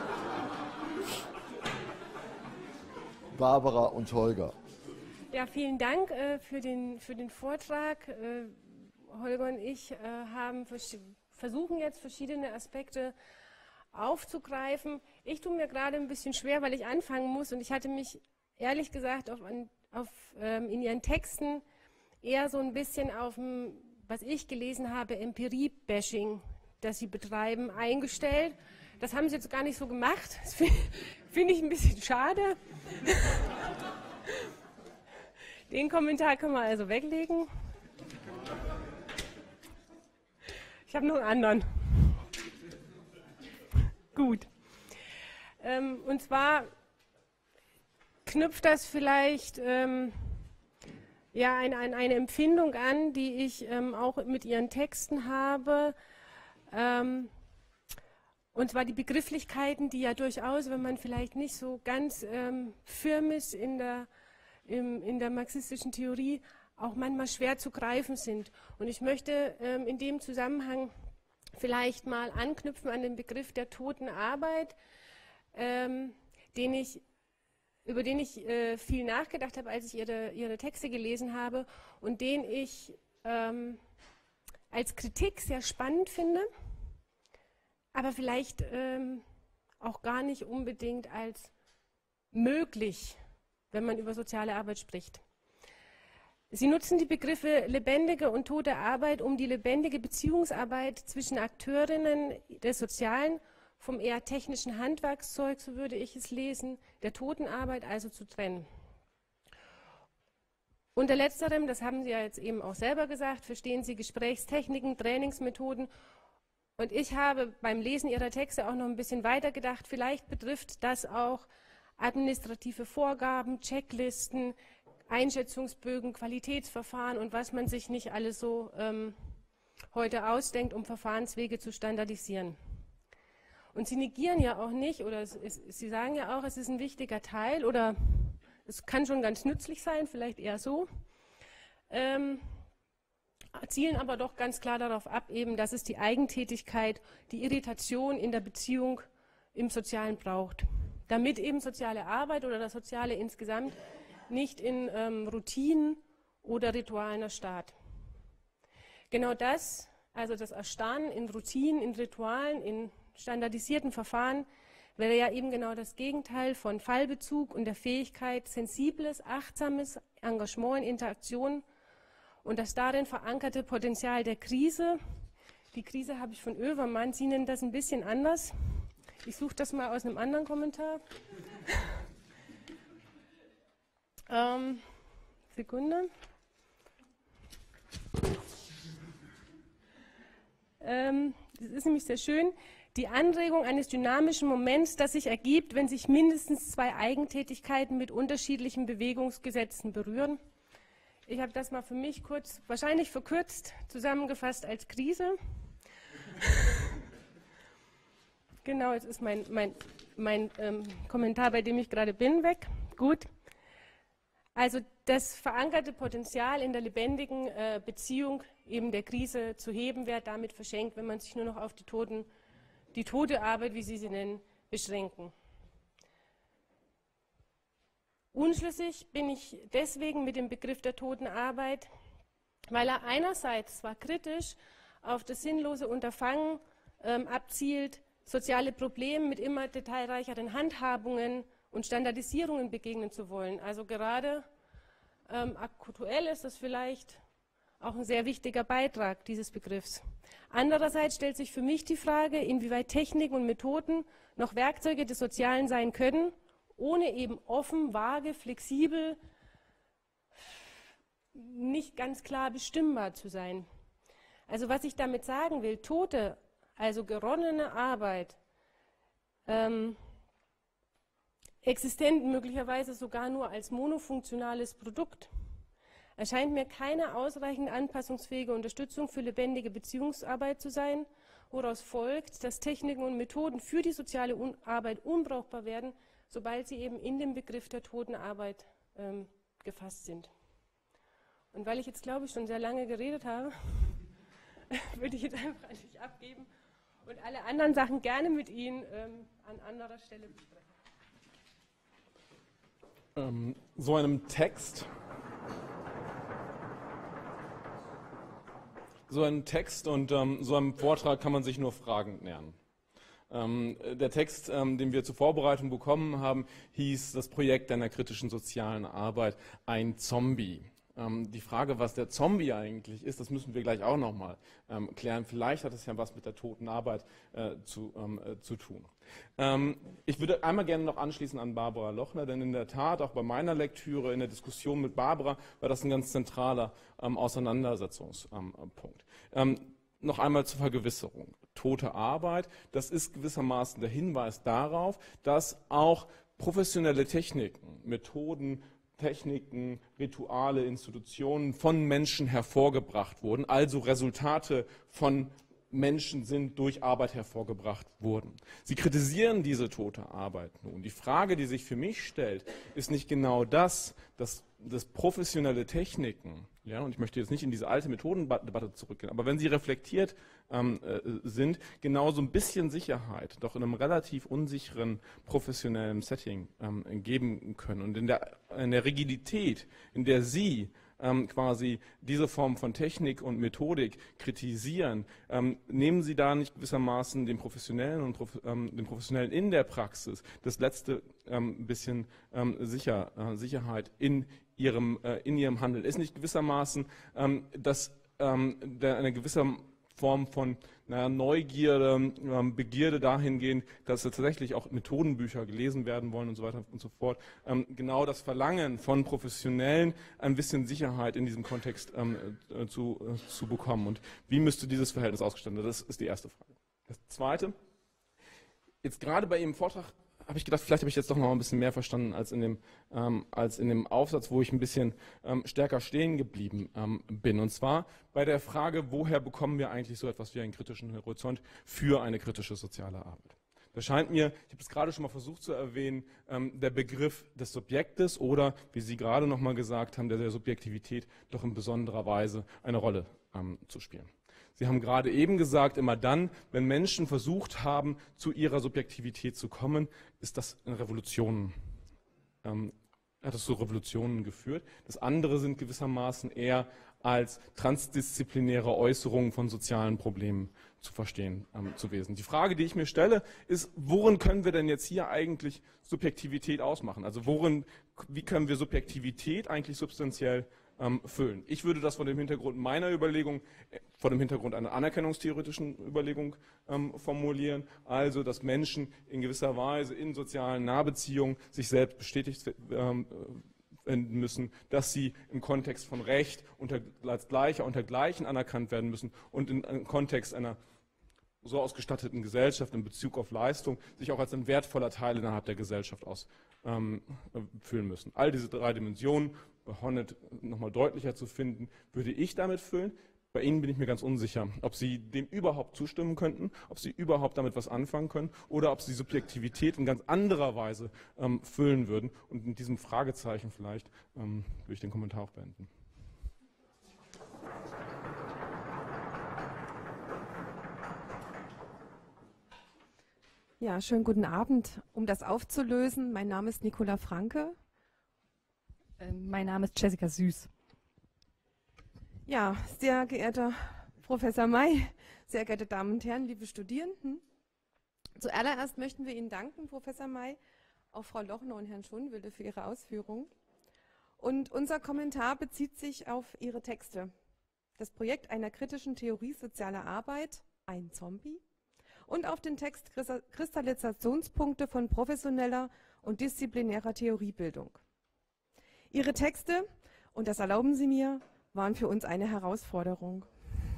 und Holger. Ja, vielen Dank für den Vortrag. Holger und ich versuchen jetzt verschiedene Aspekte aufzugreifen. Ich tue mir gerade ein bisschen schwer, weil ich anfangen muss und ich hatte mich ehrlich gesagt in Ihren Texten eher so ein bisschen auf was ich gelesen habe, Empirie-Bashing, das Sie betreiben, eingestellt. Das haben Sie jetzt gar nicht so gemacht. Das finde ich ein bisschen schade. Den Kommentar können wir also weglegen. Ich habe noch einen anderen. Gut. Und zwar knüpft das vielleicht eine Empfindung an, die ich auch mit Ihren Texten habe. Und zwar die Begrifflichkeiten, die ja durchaus, wenn man vielleicht nicht so ganz firm ist in der marxistischen Theorie, auch manchmal schwer zu greifen sind. Und ich möchte in dem Zusammenhang vielleicht mal anknüpfen an den Begriff der toten Arbeit, über den ich viel nachgedacht habe, als ich Ihre Texte gelesen habe und den ich als Kritik sehr spannend finde, aber vielleicht auch gar nicht unbedingt als möglich, wenn man über soziale Arbeit spricht. Sie nutzen die Begriffe lebendige und tote Arbeit, um die lebendige Beziehungsarbeit zwischen Akteurinnen des Sozialen vom eher technischen Handwerkszeug, so würde ich es lesen, der toten Arbeit also zu trennen. Unter letzterem, das haben Sie ja jetzt eben auch selber gesagt, verstehen Sie Gesprächstechniken, Trainingsmethoden. Und ich habe beim Lesen Ihrer Texte auch noch ein bisschen weiter gedacht, vielleicht betrifft das auch administrative Vorgaben, Checklisten, Einschätzungsbögen, Qualitätsverfahren und was man sich nicht alles so heute ausdenkt, um Verfahrenswege zu standardisieren. Und Sie negieren ja auch nicht, oder Sie sagen ja auch, es ist ein wichtiger Teil, oder es kann schon ganz nützlich sein, vielleicht eher so, zielen aber doch ganz klar darauf ab, eben, dass es die Eigentätigkeit, die Irritation in der Beziehung im Sozialen braucht, damit eben soziale Arbeit oder das Soziale insgesamt nicht in Routinen oder Ritualen erstarrt. Genau das, also das Erstarren in Routinen, in Ritualen, in standardisierten Verfahren, wäre ja eben genau das Gegenteil von Fallbezug und der Fähigkeit, sensibles, achtsames Engagement in Interaktion und das darin verankerte Potenzial der Krise. Die Krise habe ich von Oevermann, Sie nennen das ein bisschen anders. Ich suche das mal aus einem anderen Kommentar. Sekunde. Das ist nämlich sehr schön. Die Anregung eines dynamischen Moments, das sich ergibt, wenn sich mindestens zwei Eigentätigkeiten mit unterschiedlichen Bewegungsgesetzen berühren. Ich habe das mal für mich kurz, wahrscheinlich verkürzt, zusammengefasst als Krise. Genau, jetzt ist mein Kommentar, bei dem ich gerade bin, weg. Gut. Also das verankerte Potenzial in der lebendigen Beziehung eben der Krise zu heben, wird damit verschenkt, wenn man sich nur noch auf die tote Arbeit, wie Sie sie nennen, beschränken. Unschlüssig bin ich deswegen mit dem Begriff der toten Arbeit, weil er einerseits zwar kritisch auf das sinnlose Unterfangen abzielt, soziale Probleme mit immer detailreicheren Handhabungen und Standardisierungen begegnen zu wollen. Also gerade aktuell ist das vielleicht auch ein sehr wichtiger Beitrag dieses Begriffs. Andererseits stellt sich für mich die Frage, inwieweit Techniken und Methoden noch Werkzeuge des Sozialen sein können, ohne eben offen, vage, flexibel, nicht ganz klar bestimmbar zu sein. Also was ich damit sagen will, tote, also geronnene Arbeit, existent möglicherweise sogar nur als monofunktionales Produkt, erscheint mir keine ausreichend anpassungsfähige Unterstützung für lebendige Beziehungsarbeit zu sein, woraus folgt, dass Techniken und Methoden für die soziale Arbeit unbrauchbar werden, sobald sie eben in den Begriff der toten Arbeit gefasst sind. Und weil ich jetzt, glaube ich, schon sehr lange geredet habe, würde ich jetzt einfach an dich abgeben und alle anderen Sachen gerne mit Ihnen an anderer Stelle besprechen. So einem Text und so einem Vortrag kann man sich nur fragend nähern. Der Text, den wir zur Vorbereitung bekommen haben, hieß das Projekt einer kritischen sozialen Arbeit, ein Zombie. Die Frage, was der Zombie eigentlich ist, das müssen wir gleich auch nochmal klären. Vielleicht hat es ja was mit der toten Arbeit zu tun. Ich würde einmal gerne noch anschließen an Barbara Lochner, denn in der Tat, auch bei meiner Lektüre, in der Diskussion mit Barbara, war das ein ganz zentraler Auseinandersetzungspunkt. Noch einmal zur Vergewisserung. Tote Arbeit, das ist gewissermaßen der Hinweis darauf, dass auch professionelle Techniken, Methoden, Techniken, Rituale, Institutionen von Menschen hervorgebracht wurden, also Resultate von Menschen sind durch Arbeit hervorgebracht worden. Sie kritisieren diese tote Arbeit nun. Die Frage, die sich für mich stellt, ist nicht genau dass professionelle Techniken, ja, und ich möchte jetzt nicht in diese alte Methodendebatte zurückgehen, aber wenn sie reflektiert sind, genau so ein bisschen Sicherheit doch in einem relativ unsicheren professionellen Setting geben können. Und in der Rigidität, in der Sie quasi diese Form von Technik und Methodik kritisieren, nehmen Sie da nicht gewissermaßen den Professionellen und den Professionellen in der Praxis das letzte bisschen Sicherheit in ihrem Handeln? Ist nicht gewissermaßen eine gewisse Form von Neugierde, Begierde dahingehend, dass tatsächlich auch Methodenbücher gelesen werden wollen und so weiter und so fort. Genau das Verlangen von Professionellen, ein bisschen Sicherheit in diesem Kontext zu bekommen. Und wie müsste dieses Verhältnis ausgestaltet werden? Das ist die erste Frage. Das zweite, jetzt gerade bei Ihrem Vortrag habe ich gedacht, vielleicht habe ich jetzt doch noch ein bisschen mehr verstanden als in dem Aufsatz, wo ich ein bisschen stärker stehen geblieben bin. Und zwar bei der Frage, woher bekommen wir eigentlich so etwas wie einen kritischen Horizont für eine kritische soziale Arbeit? Da scheint mir, ich habe es gerade schon mal versucht zu erwähnen, der Begriff des Subjektes oder, wie Sie gerade noch mal gesagt haben, der Subjektivität doch in besonderer Weise eine Rolle zu spielen. Sie haben gerade eben gesagt, immer dann, wenn Menschen versucht haben, zu ihrer Subjektivität zu kommen, ist das in Revolutionen, hat es zu Revolutionen geführt. Das andere sind gewissermaßen eher als transdisziplinäre Äußerungen von sozialen Problemen zu verstehen zu wesen. Die Frage, die ich mir stelle, ist, worin können wir denn jetzt hier eigentlich Subjektivität ausmachen? Also wie können wir Subjektivität eigentlich substanziell füllen? Ich würde das vor dem Hintergrund meiner Überlegung, vor dem Hintergrund einer anerkennungstheoretischen Überlegung formulieren, also dass Menschen in gewisser Weise in sozialen Nahbeziehungen sich selbst bestätigt finden müssen, dass sie im Kontext von Recht als Gleicher unter Gleichen anerkannt werden müssen und im Kontext einer so ausgestatteten Gesellschaft in Bezug auf Leistung sich auch als ein wertvoller Teil innerhalb der Gesellschaft fühlen müssen. All diese drei Dimensionen, bei Honneth nochmal deutlicher zu finden, würde ich damit füllen. Bei Ihnen bin ich mir ganz unsicher, ob Sie dem überhaupt zustimmen könnten, ob Sie überhaupt damit was anfangen können oder ob Sie Subjektivität in ganz anderer Weise füllen würden. Und mit diesem Fragezeichen vielleicht würde ich den Kommentar auch beenden. Ja, schönen guten Abend. Um das aufzulösen, mein Name ist Nicola Franke. Mein Name ist Jessica Süß. Ja, sehr geehrter Professor May, sehr geehrte Damen und Herren, liebe Studierenden. Zuallererst möchten wir Ihnen danken, Professor May, auch Frau Lochner und Herrn Schonwilde für Ihre Ausführungen. Und unser Kommentar bezieht sich auf Ihre Texte. Das Projekt einer kritischen Theorie sozialer Arbeit, ein Zombie, und auf den Text Kristallisationspunkte von professioneller und disziplinärer Theoriebildung. Ihre Texte, und das erlauben Sie mir, waren für uns eine Herausforderung.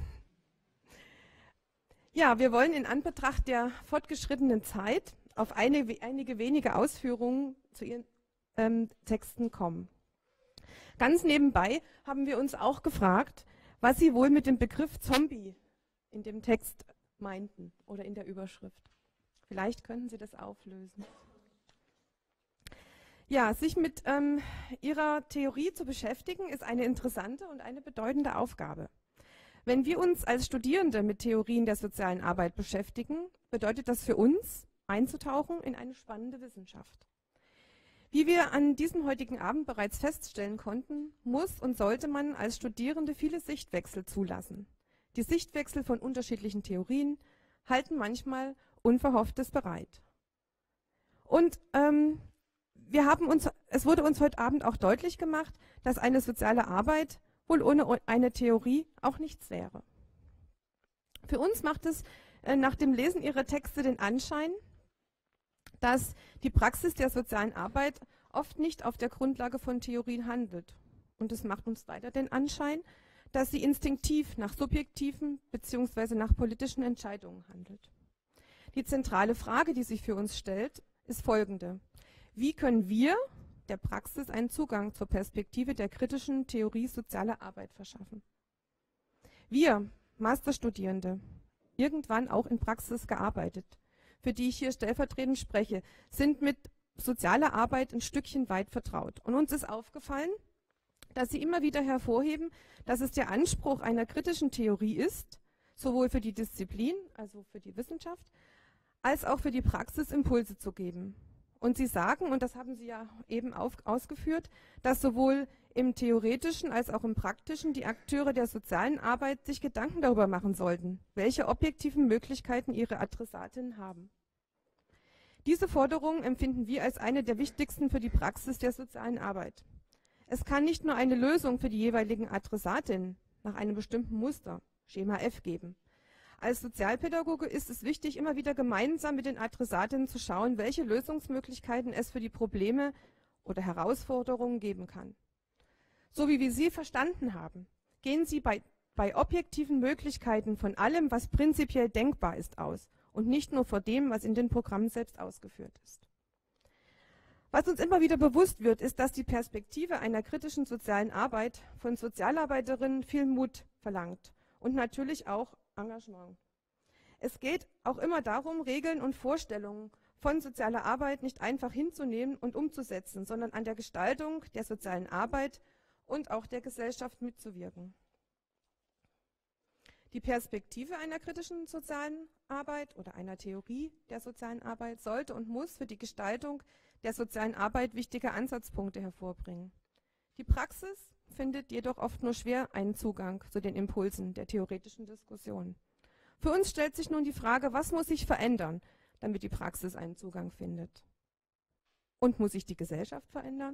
Ja, wir wollen in Anbetracht der fortgeschrittenen Zeit auf einige wenige Ausführungen zu Ihren Texten kommen. Ganz nebenbei haben wir uns auch gefragt, was Sie wohl mit dem Begriff Zombie in dem Text meinten oder in der Überschrift. Vielleicht könnten Sie das auflösen. Ja, sich mit Ihrer Theorie zu beschäftigen, ist eine interessante und eine bedeutende Aufgabe. Wenn wir uns als Studierende mit Theorien der sozialen Arbeit beschäftigen, bedeutet das für uns, einzutauchen in eine spannende Wissenschaft. Wie wir an diesem heutigen Abend bereits feststellen konnten, muss und sollte man als Studierende viele Sichtwechsel zulassen. Die Sichtwechsel von unterschiedlichen Theorien halten manchmal Unverhofftes bereit. Und es wurde uns heute Abend auch deutlich gemacht, dass eine soziale Arbeit wohl ohne eine Theorie auch nichts wäre. Für uns macht es nach dem Lesen Ihrer Texte den Anschein, dass die Praxis der sozialen Arbeit oft nicht auf der Grundlage von Theorien handelt. Und es macht uns weiter den Anschein, dass sie instinktiv nach subjektiven bzw. nach politischen Entscheidungen handelt. Die zentrale Frage, die sich für uns stellt, ist folgende: Wie können wir der Praxis einen Zugang zur Perspektive der kritischen Theorie sozialer Arbeit verschaffen? Wir, Masterstudierende, irgendwann auch in Praxis gearbeitet, für die ich hier stellvertretend spreche, sind mit sozialer Arbeit ein Stückchen weit vertraut. Und uns ist aufgefallen, dass sie immer wieder hervorheben, dass es der Anspruch einer kritischen Theorie ist, sowohl für die Disziplin, also für die Wissenschaft, als auch für die Praxis Impulse zu geben. Und sie sagen, und das haben Sie ja eben ausgeführt, dass sowohl im Theoretischen als auch im Praktischen die Akteure der sozialen Arbeit sich Gedanken darüber machen sollten, welche objektiven Möglichkeiten ihre Adressatinnen haben. Diese Forderung empfinden wir als eine der wichtigsten für die Praxis der sozialen Arbeit. Es kann nicht nur eine Lösung für die jeweiligen Adressatinnen nach einem bestimmten Muster, Schema F, geben. Als Sozialpädagoge ist es wichtig, immer wieder gemeinsam mit den Adressatinnen zu schauen, welche Lösungsmöglichkeiten es für die Probleme oder Herausforderungen geben kann. So wie wir Sie verstanden haben, gehen Sie bei objektiven Möglichkeiten von allem, was prinzipiell denkbar ist, aus und nicht nur von dem, was in den Programmen selbst ausgeführt ist. Was uns immer wieder bewusst wird, ist, dass die Perspektive einer kritischen sozialen Arbeit von Sozialarbeiterinnen viel Mut verlangt und natürlich auch Engagement. Es geht auch immer darum, Regeln und Vorstellungen von sozialer Arbeit nicht einfach hinzunehmen und umzusetzen, sondern an der Gestaltung der sozialen Arbeit und auch der Gesellschaft mitzuwirken. Die Perspektive einer kritischen sozialen Arbeit oder einer Theorie der sozialen Arbeit sollte und muss für die Gestaltung der sozialen Arbeit wichtige Ansatzpunkte hervorbringen. Die Praxis findet jedoch oft nur schwer einen Zugang zu den Impulsen der theoretischen Diskussion. Für uns stellt sich nun die Frage, was muss sich verändern, damit die Praxis einen Zugang findet? Und muss sich die Gesellschaft verändern?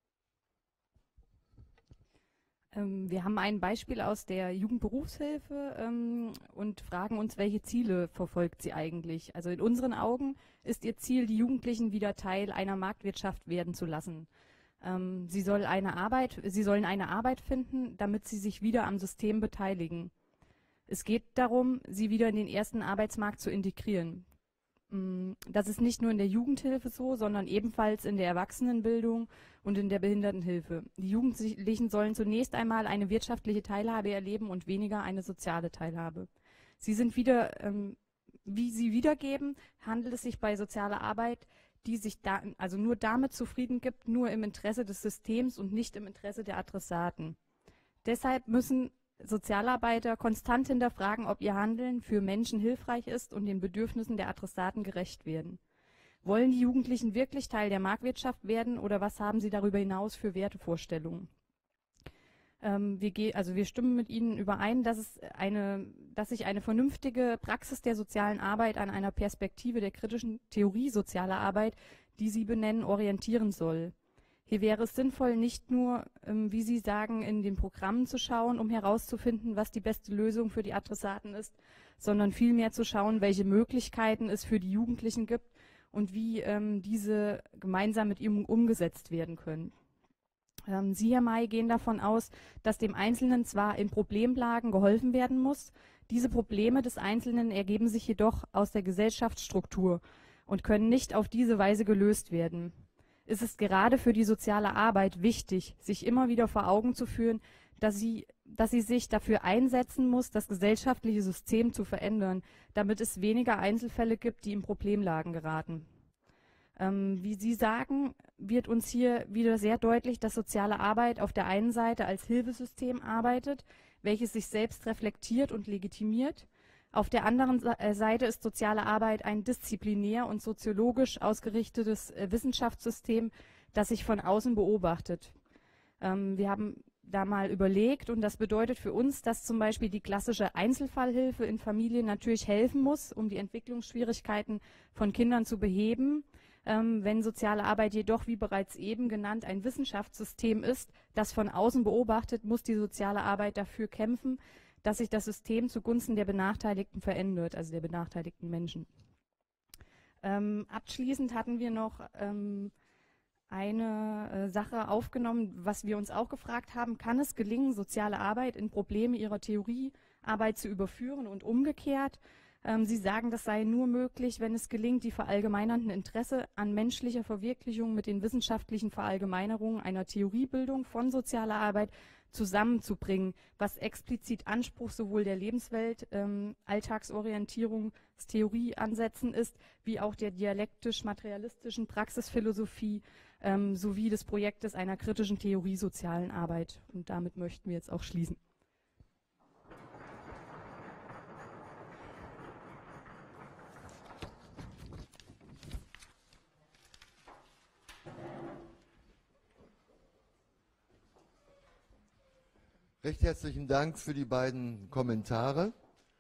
Wir haben ein Beispiel aus der Jugendberufshilfe und fragen uns, welche Ziele verfolgt sie eigentlich? Also in unseren Augen ist ihr Ziel, die Jugendlichen wieder Teil einer Marktwirtschaft werden zu lassen. Sie sollen eine Arbeit finden, damit sie sich wieder am System beteiligen. Es geht darum, sie wieder in den ersten Arbeitsmarkt zu integrieren. Das ist nicht nur in der Jugendhilfe so, sondern ebenfalls in der Erwachsenenbildung und in der Behindertenhilfe. Die Jugendlichen sollen zunächst einmal eine wirtschaftliche Teilhabe erleben und weniger eine soziale Teilhabe. Sie sind wieder, wie sie wiedergeben, handelt es sich bei sozialer Arbeit, die sich also nur damit zufrieden gibt, nur im Interesse des Systems und nicht im Interesse der Adressaten. Deshalb müssen Sozialarbeiter konstant hinterfragen, ob ihr Handeln für Menschen hilfreich ist und den Bedürfnissen der Adressaten gerecht werden. Wollen die Jugendlichen wirklich Teil der Marktwirtschaft werden oder was haben sie darüber hinaus für Wertevorstellungen? Wir stimmen mit Ihnen überein, dass sich eine vernünftige Praxis der sozialen Arbeit an einer Perspektive der kritischen Theorie sozialer Arbeit, die Sie benennen, orientieren soll. Hier wäre es sinnvoll, nicht nur, wie Sie sagen, in den Programmen zu schauen, um herauszufinden, was die beste Lösung für die Adressaten ist, sondern vielmehr zu schauen, welche Möglichkeiten es für die Jugendlichen gibt und wie diese gemeinsam mit ihm umgesetzt werden können. Sie, Herr May, gehen davon aus, dass dem Einzelnen zwar in Problemlagen geholfen werden muss, diese Probleme des Einzelnen ergeben sich jedoch aus der Gesellschaftsstruktur und können nicht auf diese Weise gelöst werden. Es ist gerade für die soziale Arbeit wichtig, sich immer wieder vor Augen zu führen, dass sie sich dafür einsetzen muss, das gesellschaftliche System zu verändern, damit es weniger Einzelfälle gibt, die in Problemlagen geraten. Wie Sie sagen, wird uns hier wieder sehr deutlich, dass soziale Arbeit auf der einen Seite als Hilfesystem arbeitet, welches sich selbst reflektiert und legitimiert. Auf der anderen Seite ist soziale Arbeit ein disziplinär und soziologisch ausgerichtetes Wissenschaftssystem, das sich von außen beobachtet. Wir haben da mal überlegt, und das bedeutet für uns, dass zum Beispiel die klassische Einzelfallhilfe in Familien natürlich helfen muss, um die Entwicklungsschwierigkeiten von Kindern zu beheben. Wenn soziale Arbeit jedoch, wie bereits eben genannt, ein Wissenschaftssystem ist, das von außen beobachtet, muss die soziale Arbeit dafür kämpfen, dass sich das System zugunsten der Benachteiligten verändert, also der benachteiligten Menschen. Abschließend hatten wir noch eine Sache aufgenommen, was wir uns auch gefragt haben: Kann es gelingen, soziale Arbeit in Probleme ihrer Theoriearbeit zu überführen und umgekehrt? Sie sagen, das sei nur möglich, wenn es gelingt, die verallgemeinernden Interesse an menschlicher Verwirklichung mit den wissenschaftlichen Verallgemeinerungen einer Theoriebildung von sozialer Arbeit zusammenzubringen, was explizit Anspruch sowohl der Lebenswelt, Alltagsorientierungstheorieansätzen ist, wie auch der dialektisch-materialistischen Praxisphilosophie sowie des Projektes einer kritischen Theorie sozialen Arbeit. Und damit möchten wir jetzt auch schließen. Recht herzlichen Dank für die beiden Kommentare.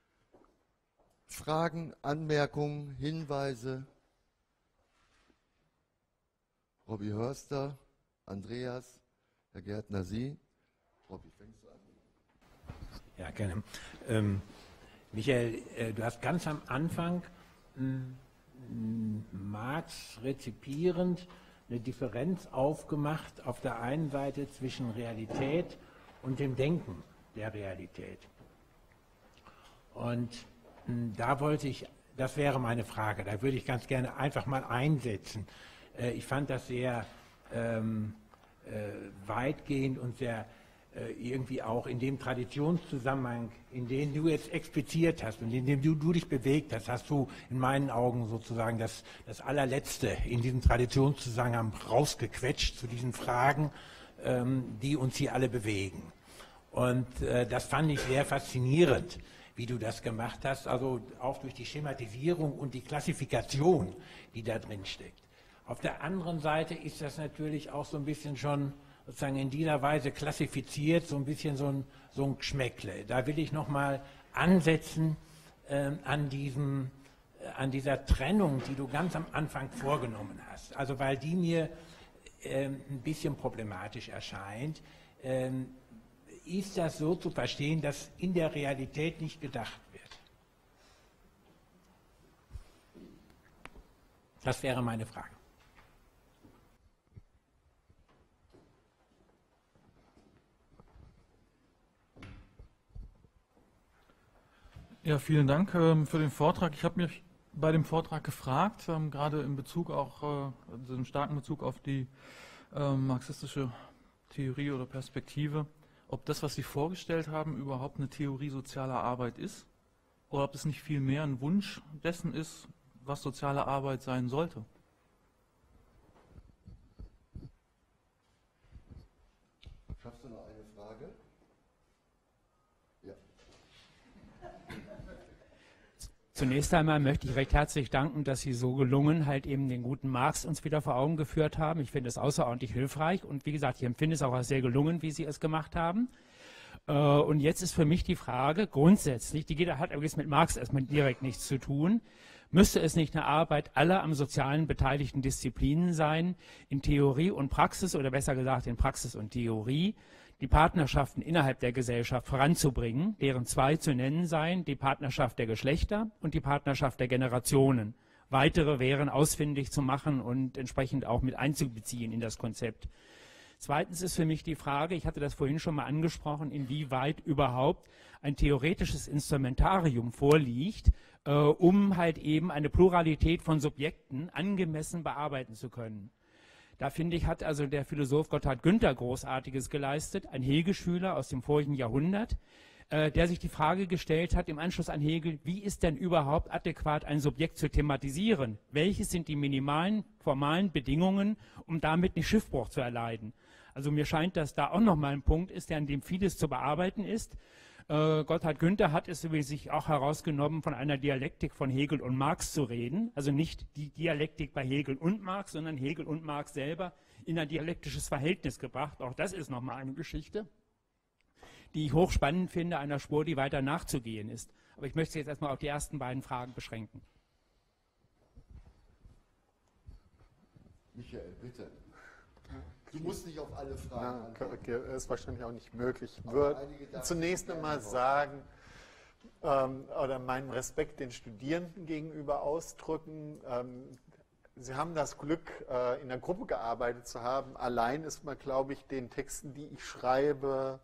Fragen, Anmerkungen, Hinweise? Robby Hörster, Andreas, Herr Gärtner, Sie. Robby, fängst du an? Ja, gerne. Michael, du hast ganz am Anfang Marx rezipierend eine Differenz aufgemacht, auf der einen Seite zwischen Realität und dem Denken der Realität. Und das wäre meine Frage, da würde ich ganz gerne einfach mal einsetzen. Ich fand das sehr weitgehend und sehr irgendwie auch in dem Traditionszusammenhang, in den du jetzt expliziert hast und in dem du dich bewegt hast, hast du in meinen Augen sozusagen das allerletzte in diesem Traditionszusammenhang rausgequetscht zu diesen Fragen, die uns hier alle bewegen. Und das fand ich sehr faszinierend, wie du das gemacht hast, also auch durch die Schematisierung und die Klassifikation, die da drin steckt. Auf der anderen Seite ist das natürlich auch so ein bisschen schon sozusagen in dieser Weise klassifiziert, so ein bisschen so ein Geschmäckle. Da will ich nochmal ansetzen an dieser Trennung, die du ganz am Anfang vorgenommen hast. Also weil die mir ein bisschen problematisch erscheint, ist das so zu verstehen, dass in der Realität nicht gedacht wird. Das wäre meine Frage. Ja, vielen Dank für den Vortrag. Ich habe mich bei dem Vortrag gefragt, gerade in Bezug auch, also im starken Bezug auf die marxistische Theorie oder Perspektive, ob das, was Sie vorgestellt haben, überhaupt eine Theorie sozialer Arbeit ist oder ob es nicht vielmehr ein Wunsch dessen ist, was soziale Arbeit sein sollte. Schaffst du noch eine Frage? Ja. Zunächst einmal möchte ich recht herzlich danken, dass Sie so gelungen halt eben den guten Marx uns wieder vor Augen geführt haben. Ich finde es außerordentlich hilfreich und wie gesagt, ich empfinde es auch als sehr gelungen, wie Sie es gemacht haben. Und jetzt ist für mich die Frage, grundsätzlich, die hat übrigens mit Marx erstmal direkt nichts zu tun, müsste es nicht eine Arbeit aller am Sozialen beteiligten Disziplinen sein, in Theorie und Praxis, oder besser gesagt in Praxis und Theorie, die Partnerschaften innerhalb der Gesellschaft voranzubringen, deren zwei zu nennen seien, die Partnerschaft der Geschlechter und die Partnerschaft der Generationen. Weitere wären ausfindig zu machen und entsprechend auch mit einzubeziehen in das Konzept. Zweitens ist für mich die Frage, ich hatte das vorhin schon mal angesprochen, inwieweit überhaupt ein theoretisches Instrumentarium vorliegt, um halt eben eine Pluralität von Subjekten angemessen bearbeiten zu können. Da finde ich, hat also der Philosoph Gotthard Günther Großartiges geleistet, ein Hegel-Schüler aus dem vorigen Jahrhundert, der sich die Frage gestellt hat im Anschluss an Hegel, wie ist denn überhaupt adäquat ein Subjekt zu thematisieren? Welche sind die minimalen formalen Bedingungen, um damit nicht Schiffbruch zu erleiden? Also mir scheint, dass da auch nochmal ein Punkt ist, an dem vieles zu bearbeiten ist. Gotthard Günther hat es übrigens sich auch herausgenommen, von einer Dialektik von Hegel und Marx zu reden. Also nicht die Dialektik bei Hegel und Marx, sondern Hegel und Marx selber in ein dialektisches Verhältnis gebracht. Auch das ist nochmal eine Geschichte, die ich hochspannend finde, einer Spur, die weiter nachzugehen ist. Aber ich möchte jetzt erstmal auf die ersten beiden Fragen beschränken. Michael, bitte. Du musst nicht auf alle Fragen antworten. Okay, ist wahrscheinlich auch nicht möglich. Ich würde zunächst einmal sagen, oder meinen Respekt den Studierenden gegenüber ausdrücken. Sie haben das Glück, in der Gruppe gearbeitet zu haben. Allein ist man, glaube ich, den Texten, die ich schreibe,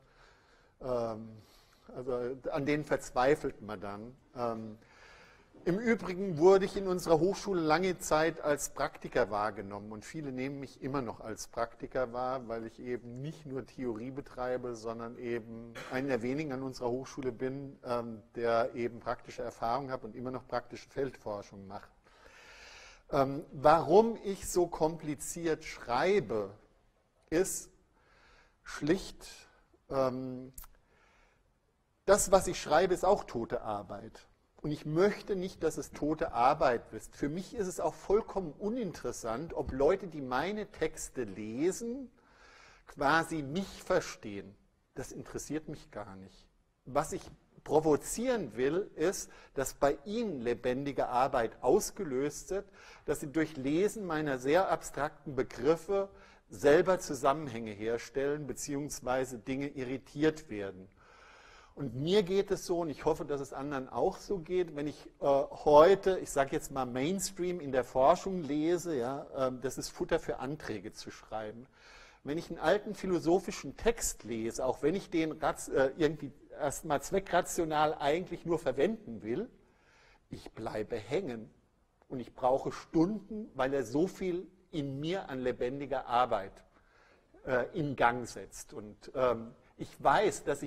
also an denen verzweifelt man dann. Im Übrigen wurde ich in unserer Hochschule lange Zeit als Praktiker wahrgenommen und viele nehmen mich immer noch als Praktiker wahr, weil ich eben nicht nur Theorie betreibe, sondern eben einer der wenigen an unserer Hochschule bin, der eben praktische Erfahrung hat und immer noch praktische Feldforschung macht. Warum ich so kompliziert schreibe, ist schlicht, das, was ich schreibe, ist auch tote Arbeit. Und ich möchte nicht, dass es tote Arbeit ist. Für mich ist es auch vollkommen uninteressant, ob Leute, die meine Texte lesen, quasi mich verstehen. Das interessiert mich gar nicht. Was ich provozieren will, ist, dass bei Ihnen lebendige Arbeit ausgelöst wird, dass Sie durch Lesen meiner sehr abstrakten Begriffe selber Zusammenhänge herstellen, beziehungsweise Dinge irritiert werden. Und mir geht es so, und ich hoffe, dass es anderen auch so geht, wenn ich heute, ich sage jetzt mal Mainstream in der Forschung lese, ja, das ist Futter für Anträge zu schreiben. Wenn ich einen alten philosophischen Text lese, auch wenn ich den irgendwie erstmal zweckrational eigentlich nur verwenden will, ich bleibe hängen und ich brauche Stunden, weil er so viel in mir an lebendiger Arbeit in Gang setzt. Und ich weiß, dass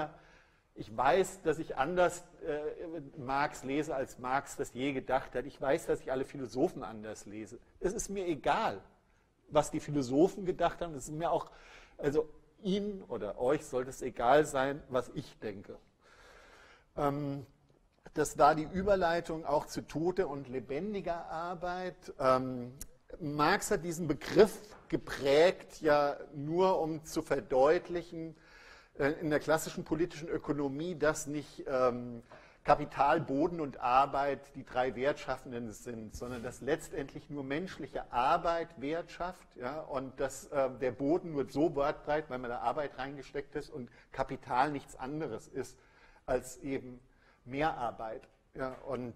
ich anders Marx lese, als Marx das je gedacht hat. Ich weiß, dass ich alle Philosophen anders lese. Es ist mir egal, was die Philosophen gedacht haben. Es ist mir auch, also Ihnen oder euch sollte es egal sein, was ich denke. Das war die Überleitung auch zu toter und lebendiger Arbeit. Marx hat diesen Begriff geprägt, ja nur um zu verdeutlichen, in der klassischen politischen Ökonomie, dass nicht Kapital, Boden und Arbeit die drei Wertschaffenden sind, sondern dass letztendlich nur menschliche Arbeit Wert schafft, ja, und dass der Boden nur so wortbreit, weil man da Arbeit reingesteckt ist und Kapital nichts anderes ist als eben Mehrarbeit. Ja, und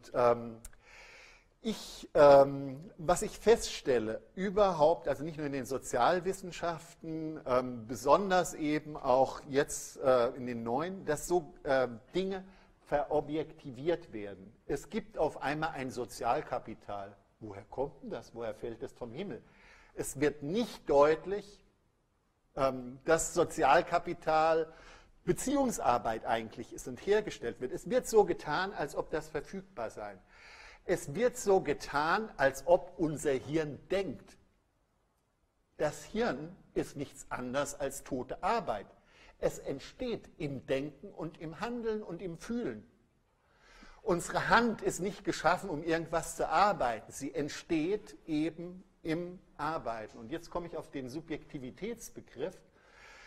was ich feststelle, überhaupt, also nicht nur in den Sozialwissenschaften, besonders eben auch jetzt in den neuen, dass so Dinge verobjektiviert werden. Es gibt auf einmal ein Sozialkapital. Woher kommt denn das? Woher fällt es vom Himmel? Es wird nicht deutlich, dass Sozialkapital Beziehungsarbeit eigentlich ist und hergestellt wird. Es wird so getan, als ob das verfügbar sei. Es wird so getan, als ob unser Hirn denkt. Das Hirn ist nichts anderes als tote Arbeit. Es entsteht im Denken und im Handeln und im Fühlen. Unsere Hand ist nicht geschaffen, um irgendwas zu arbeiten. Sie entsteht eben im Arbeiten. Und jetzt komme ich auf den Subjektivitätsbegriff.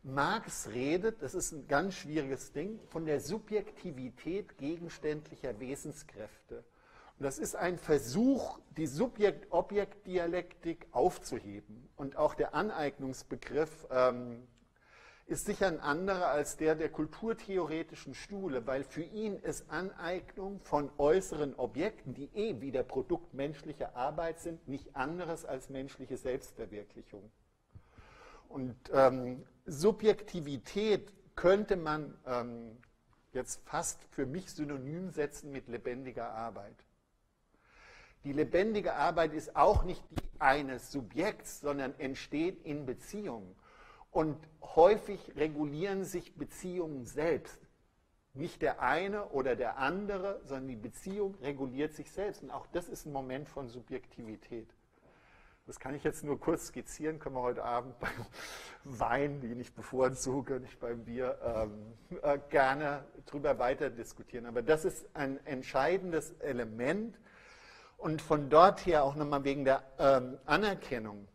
Marx redet, das ist ein ganz schwieriges Ding, von der Subjektivität gegenständlicher Wesenskräfte. Und das ist ein Versuch, die Subjekt-Objekt-Dialektik aufzuheben. Und auch der Aneignungsbegriff ist sicher ein anderer als der kulturtheoretischen Schule, weil für ihn ist Aneignung von äußeren Objekten, die wieder Produkt menschlicher Arbeit sind, nicht anderes als menschliche Selbstverwirklichung. Und Subjektivität könnte man jetzt fast für mich synonym setzen mit lebendiger Arbeit. Die lebendige Arbeit ist auch nicht die eines Subjekts, sondern entsteht in Beziehungen. Und häufig regulieren sich Beziehungen selbst. Nicht der eine oder der andere, sondern die Beziehung reguliert sich selbst. Und auch das ist ein Moment von Subjektivität. Das kann ich jetzt nur kurz skizzieren, können wir heute Abend beim Wein, den ich bevorzuge, nicht beim Bier, gerne drüber weiter diskutieren. Aber das ist ein entscheidendes Element. Und von dort her auch nochmal wegen der Anerkennung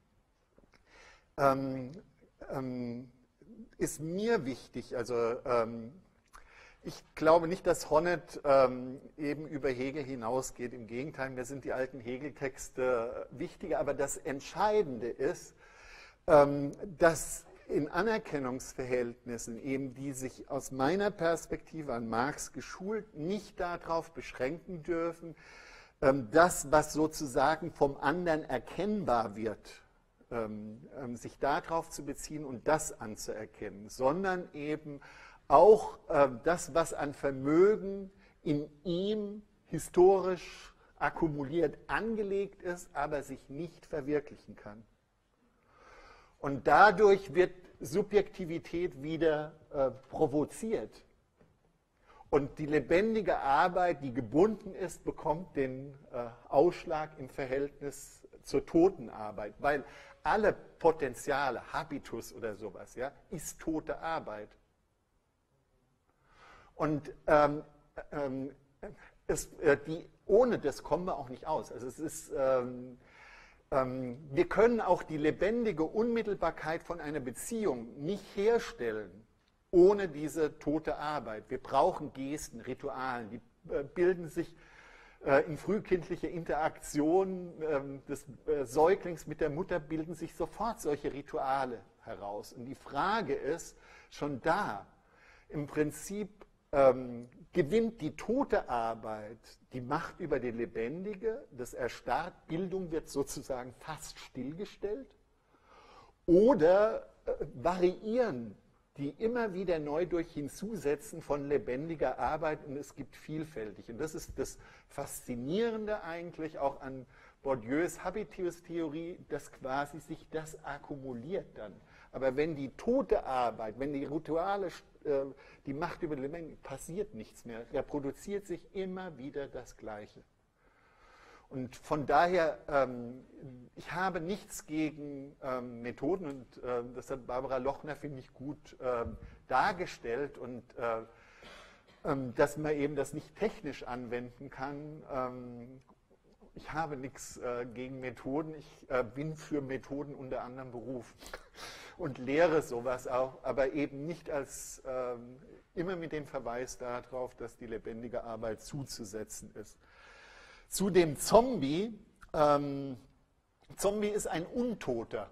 ist mir wichtig, also ich glaube nicht, dass Honneth eben über Hegel hinausgeht. Im Gegenteil, mir sind die alten Hegel-Texte wichtiger. Aber das Entscheidende ist, dass in Anerkennungsverhältnissen, eben die sich aus meiner Perspektive an Marx geschult, nicht darauf beschränken dürfen, das, was sozusagen vom anderen erkennbar wird, sich darauf zu beziehen und das anzuerkennen, sondern eben auch das, was an Vermögen in ihm historisch akkumuliert angelegt ist, aber sich nicht verwirklichen kann. Und dadurch wird Subjektivität wieder provoziert. Und die lebendige Arbeit, die gebunden ist, bekommt den Ausschlag im Verhältnis zur toten Arbeit, weil alle Potenziale, Habitus oder sowas, ja, ist tote Arbeit. Und ohne das kommen wir auch nicht aus. Also es ist, wir können auch die lebendige Unmittelbarkeit von einer Beziehung nicht herstellen, ohne diese tote Arbeit. Wir brauchen Gesten, Ritualen, die bilden sich in frühkindlicher Interaktion des Säuglings mit der Mutter bilden sich sofort solche Rituale heraus. Und die Frage ist schon da, im Prinzip gewinnt die tote Arbeit die Macht über die lebendige, das erstarrt, Bildung wird sozusagen fast stillgestellt, oder variieren die immer wieder neu durch Hinzusetzen von lebendiger Arbeit, und es gibt vielfältig. Und das ist das Faszinierende eigentlich auch an Bourdieus Habitus-Theorie, dass quasi sich das akkumuliert dann. Aber wenn die tote Arbeit, wenn die Rituale die Macht über die Lebendige, passiert nichts mehr. Da produziert sich immer wieder das Gleiche. Und von daher, ich habe nichts gegen Methoden, und das hat Barbara Lochner, finde ich, gut dargestellt, und dass man eben das nicht technisch anwenden kann. Ich habe nichts gegen Methoden, ich bin für Methoden unter anderem berufen und lehre sowas auch, aber eben nicht als immer mit dem Verweis darauf, dass die lebendige Arbeit zuzusetzen ist. Zu dem Zombie. Zombie ist ein Untoter.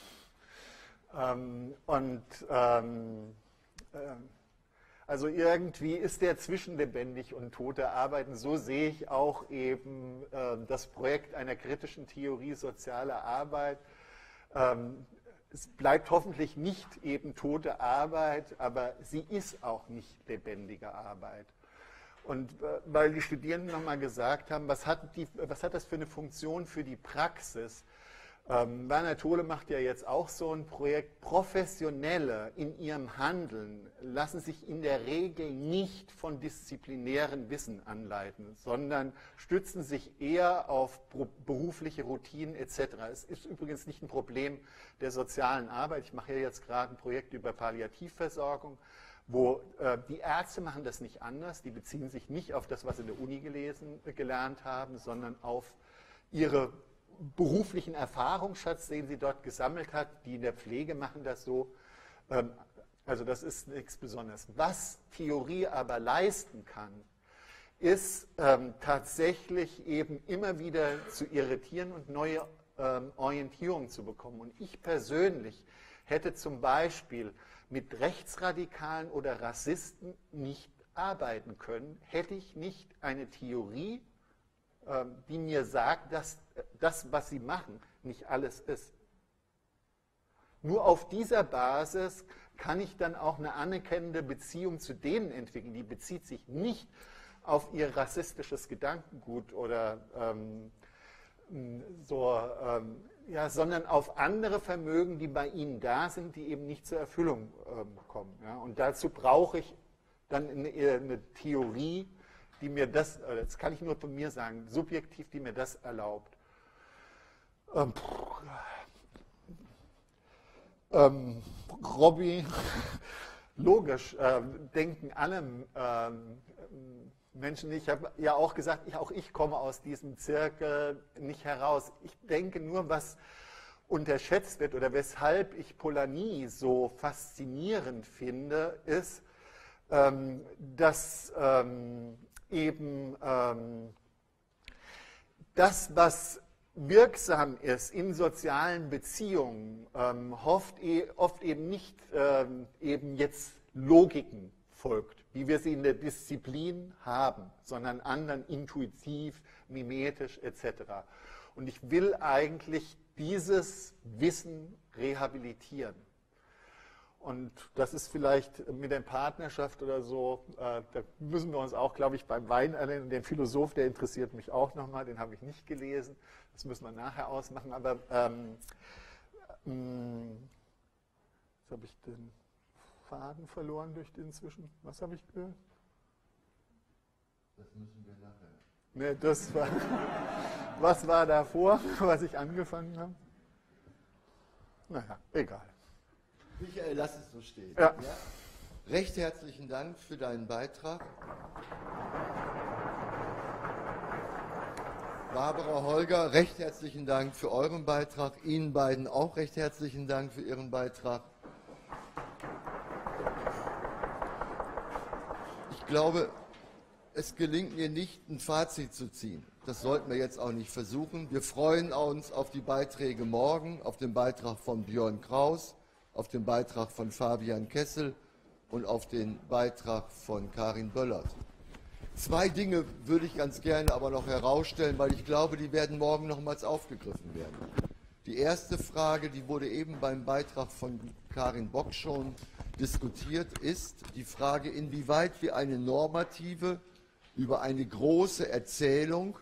Also irgendwie ist der zwischenlebendig und tote Arbeiten. So sehe ich auch eben das Projekt einer kritischen Theorie sozialer Arbeit. Es bleibt hoffentlich nicht eben tote Arbeit, aber sie ist auch nicht lebendige Arbeit. Und weil die Studierenden nochmal gesagt haben, was hat das für eine Funktion für die Praxis? Werner Tole macht ja jetzt auch so ein Projekt. Professionelle in ihrem Handeln lassen sich in der Regel nicht von disziplinärem Wissen anleiten, sondern stützen sich eher auf berufliche Routinen etc. Es ist übrigens nicht ein Problem der sozialen Arbeit. Ich mache ja jetzt gerade ein Projekt über Palliativversorgung, wo die Ärzte machen das nicht anders. Die beziehen sich nicht auf das, was sie in der Uni gelernt haben, sondern auf ihre beruflichen Erfahrungsschatz, den sie dort gesammelt hat. Die in der Pflege machen das so. Also das ist nichts Besonderes. Was Theorie aber leisten kann, ist tatsächlich eben immer wieder zu irritieren und neue Orientierung zu bekommen. Und ich persönlich hätte zum Beispiel mit Rechtsradikalen oder Rassisten nicht arbeiten können, hätte ich nicht eine Theorie, die mir sagt, dass das, was sie machen, nicht alles ist. Nur auf dieser Basis kann ich dann auch eine anerkennende Beziehung zu denen entwickeln. Die bezieht sich nicht auf ihr rassistisches Gedankengut oder sondern auf andere Vermögen, die bei ihnen da sind, die eben nicht zur Erfüllung kommen. Ja? Und dazu brauche ich dann eine Theorie, die mir das kann ich nur von mir sagen, subjektiv, die mir das erlaubt. Robby, logisch, denken alle Menschen, ich habe ja auch gesagt, auch ich komme aus diesem Zirkel nicht heraus. Ich denke nur, was unterschätzt wird oder weshalb ich Polanyi so faszinierend finde, ist, dass eben das, was wirksam ist in sozialen Beziehungen, oft eben nicht eben jetzt Logiken folgt, wie wir sie in der Disziplin haben, sondern anderen intuitiv, mimetisch etc. Und ich will eigentlich dieses Wissen rehabilitieren. Und das ist vielleicht mit der Partnerschaft oder so, da müssen wir uns auch, glaube ich, beim Wein erinnern. Den Philosoph, der interessiert mich auch nochmal, den habe ich nicht gelesen. Das müssen wir nachher ausmachen. Aber jetzt habe ich den Faden verloren durch den Zwischen. Was habe ich gehört? Das müssen wir nachher. Ne, das war. Was war davor, was ich angefangen habe? Naja, egal. Michael, lass es so stehen. Ja. Ja? Recht herzlichen Dank für deinen Beitrag. Barbara, Holger, recht herzlichen Dank für euren Beitrag. Ihnen beiden auch recht herzlichen Dank für Ihren Beitrag. Ich glaube, es gelingt mir nicht, ein Fazit zu ziehen. Das sollten wir jetzt auch nicht versuchen. Wir freuen uns auf die Beiträge morgen, auf den Beitrag von Björn Kraus, auf den Beitrag von Fabian Kessel und auf den Beitrag von Karin Böllert. Zwei Dinge würde ich ganz gerne aber noch herausstellen, weil ich glaube, die werden morgen nochmals aufgegriffen werden. Die erste Frage, die wurde eben beim Beitrag von Karin Bock schon diskutiert, ist die Frage, inwieweit wir eine normative, über eine große Erzählung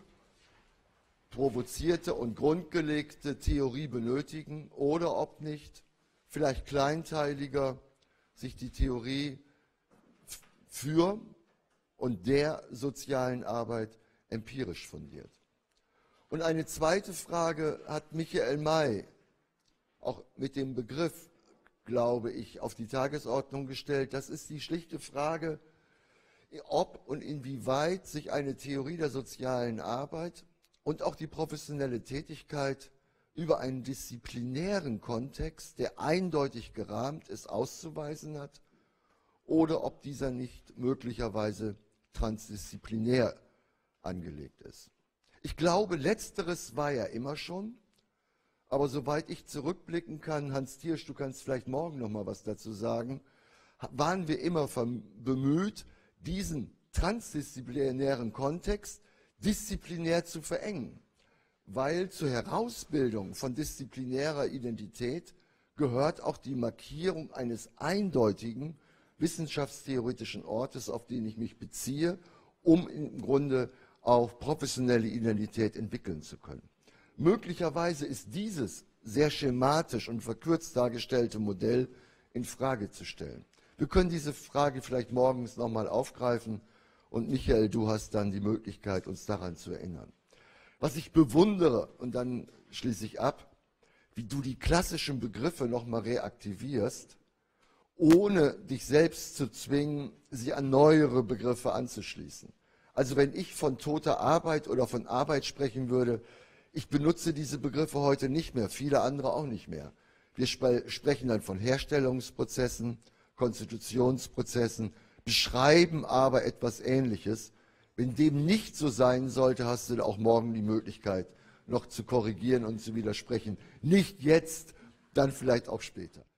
provozierte und grundgelegte Theorie benötigen oder ob nicht vielleicht kleinteiliger sich die Theorie für und der sozialen Arbeit empirisch fundiert. Und eine zweite Frage hat Michael May auch mit dem Begriff, glaube ich, auf die Tagesordnung gestellt. Das ist die schlichte Frage, ob und inwieweit sich eine Theorie der sozialen Arbeit und auch die professionelle Tätigkeit über einen disziplinären Kontext, der eindeutig gerahmt ist, auszuweisen hat, oder ob dieser nicht möglicherweise transdisziplinär angelegt ist. Ich glaube, letzteres war ja immer schon, aber soweit ich zurückblicken kann, Hans Thiersch, du kannst vielleicht morgen noch mal was dazu sagen, waren wir immer bemüht, diesen transdisziplinären Kontext disziplinär zu verengen, weil zur Herausbildung von disziplinärer Identität gehört auch die Markierung eines eindeutigen wissenschaftstheoretischen Ortes, auf den ich mich beziehe, um im Grunde auch professionelle Identität entwickeln zu können. Möglicherweise ist dieses sehr schematisch und verkürzt dargestellte Modell in Frage zu stellen. Wir können diese Frage vielleicht morgens nochmal aufgreifen und Michael, du hast dann die Möglichkeit, uns daran zu erinnern. Was ich bewundere, und dann schließe ich ab, wie du die klassischen Begriffe nochmal reaktivierst, ohne dich selbst zu zwingen, sie an neuere Begriffe anzuschließen. Also wenn ich von toter Arbeit oder von Arbeit sprechen würde, ich benutze diese Begriffe heute nicht mehr, viele andere auch nicht mehr. Wir sprechen dann von Herstellungsprozessen, Konstitutionsprozessen, beschreiben aber etwas Ähnliches. Wenn dem nicht so sein sollte, hast du auch morgen die Möglichkeit, noch zu korrigieren und zu widersprechen. Nicht jetzt, dann vielleicht auch später.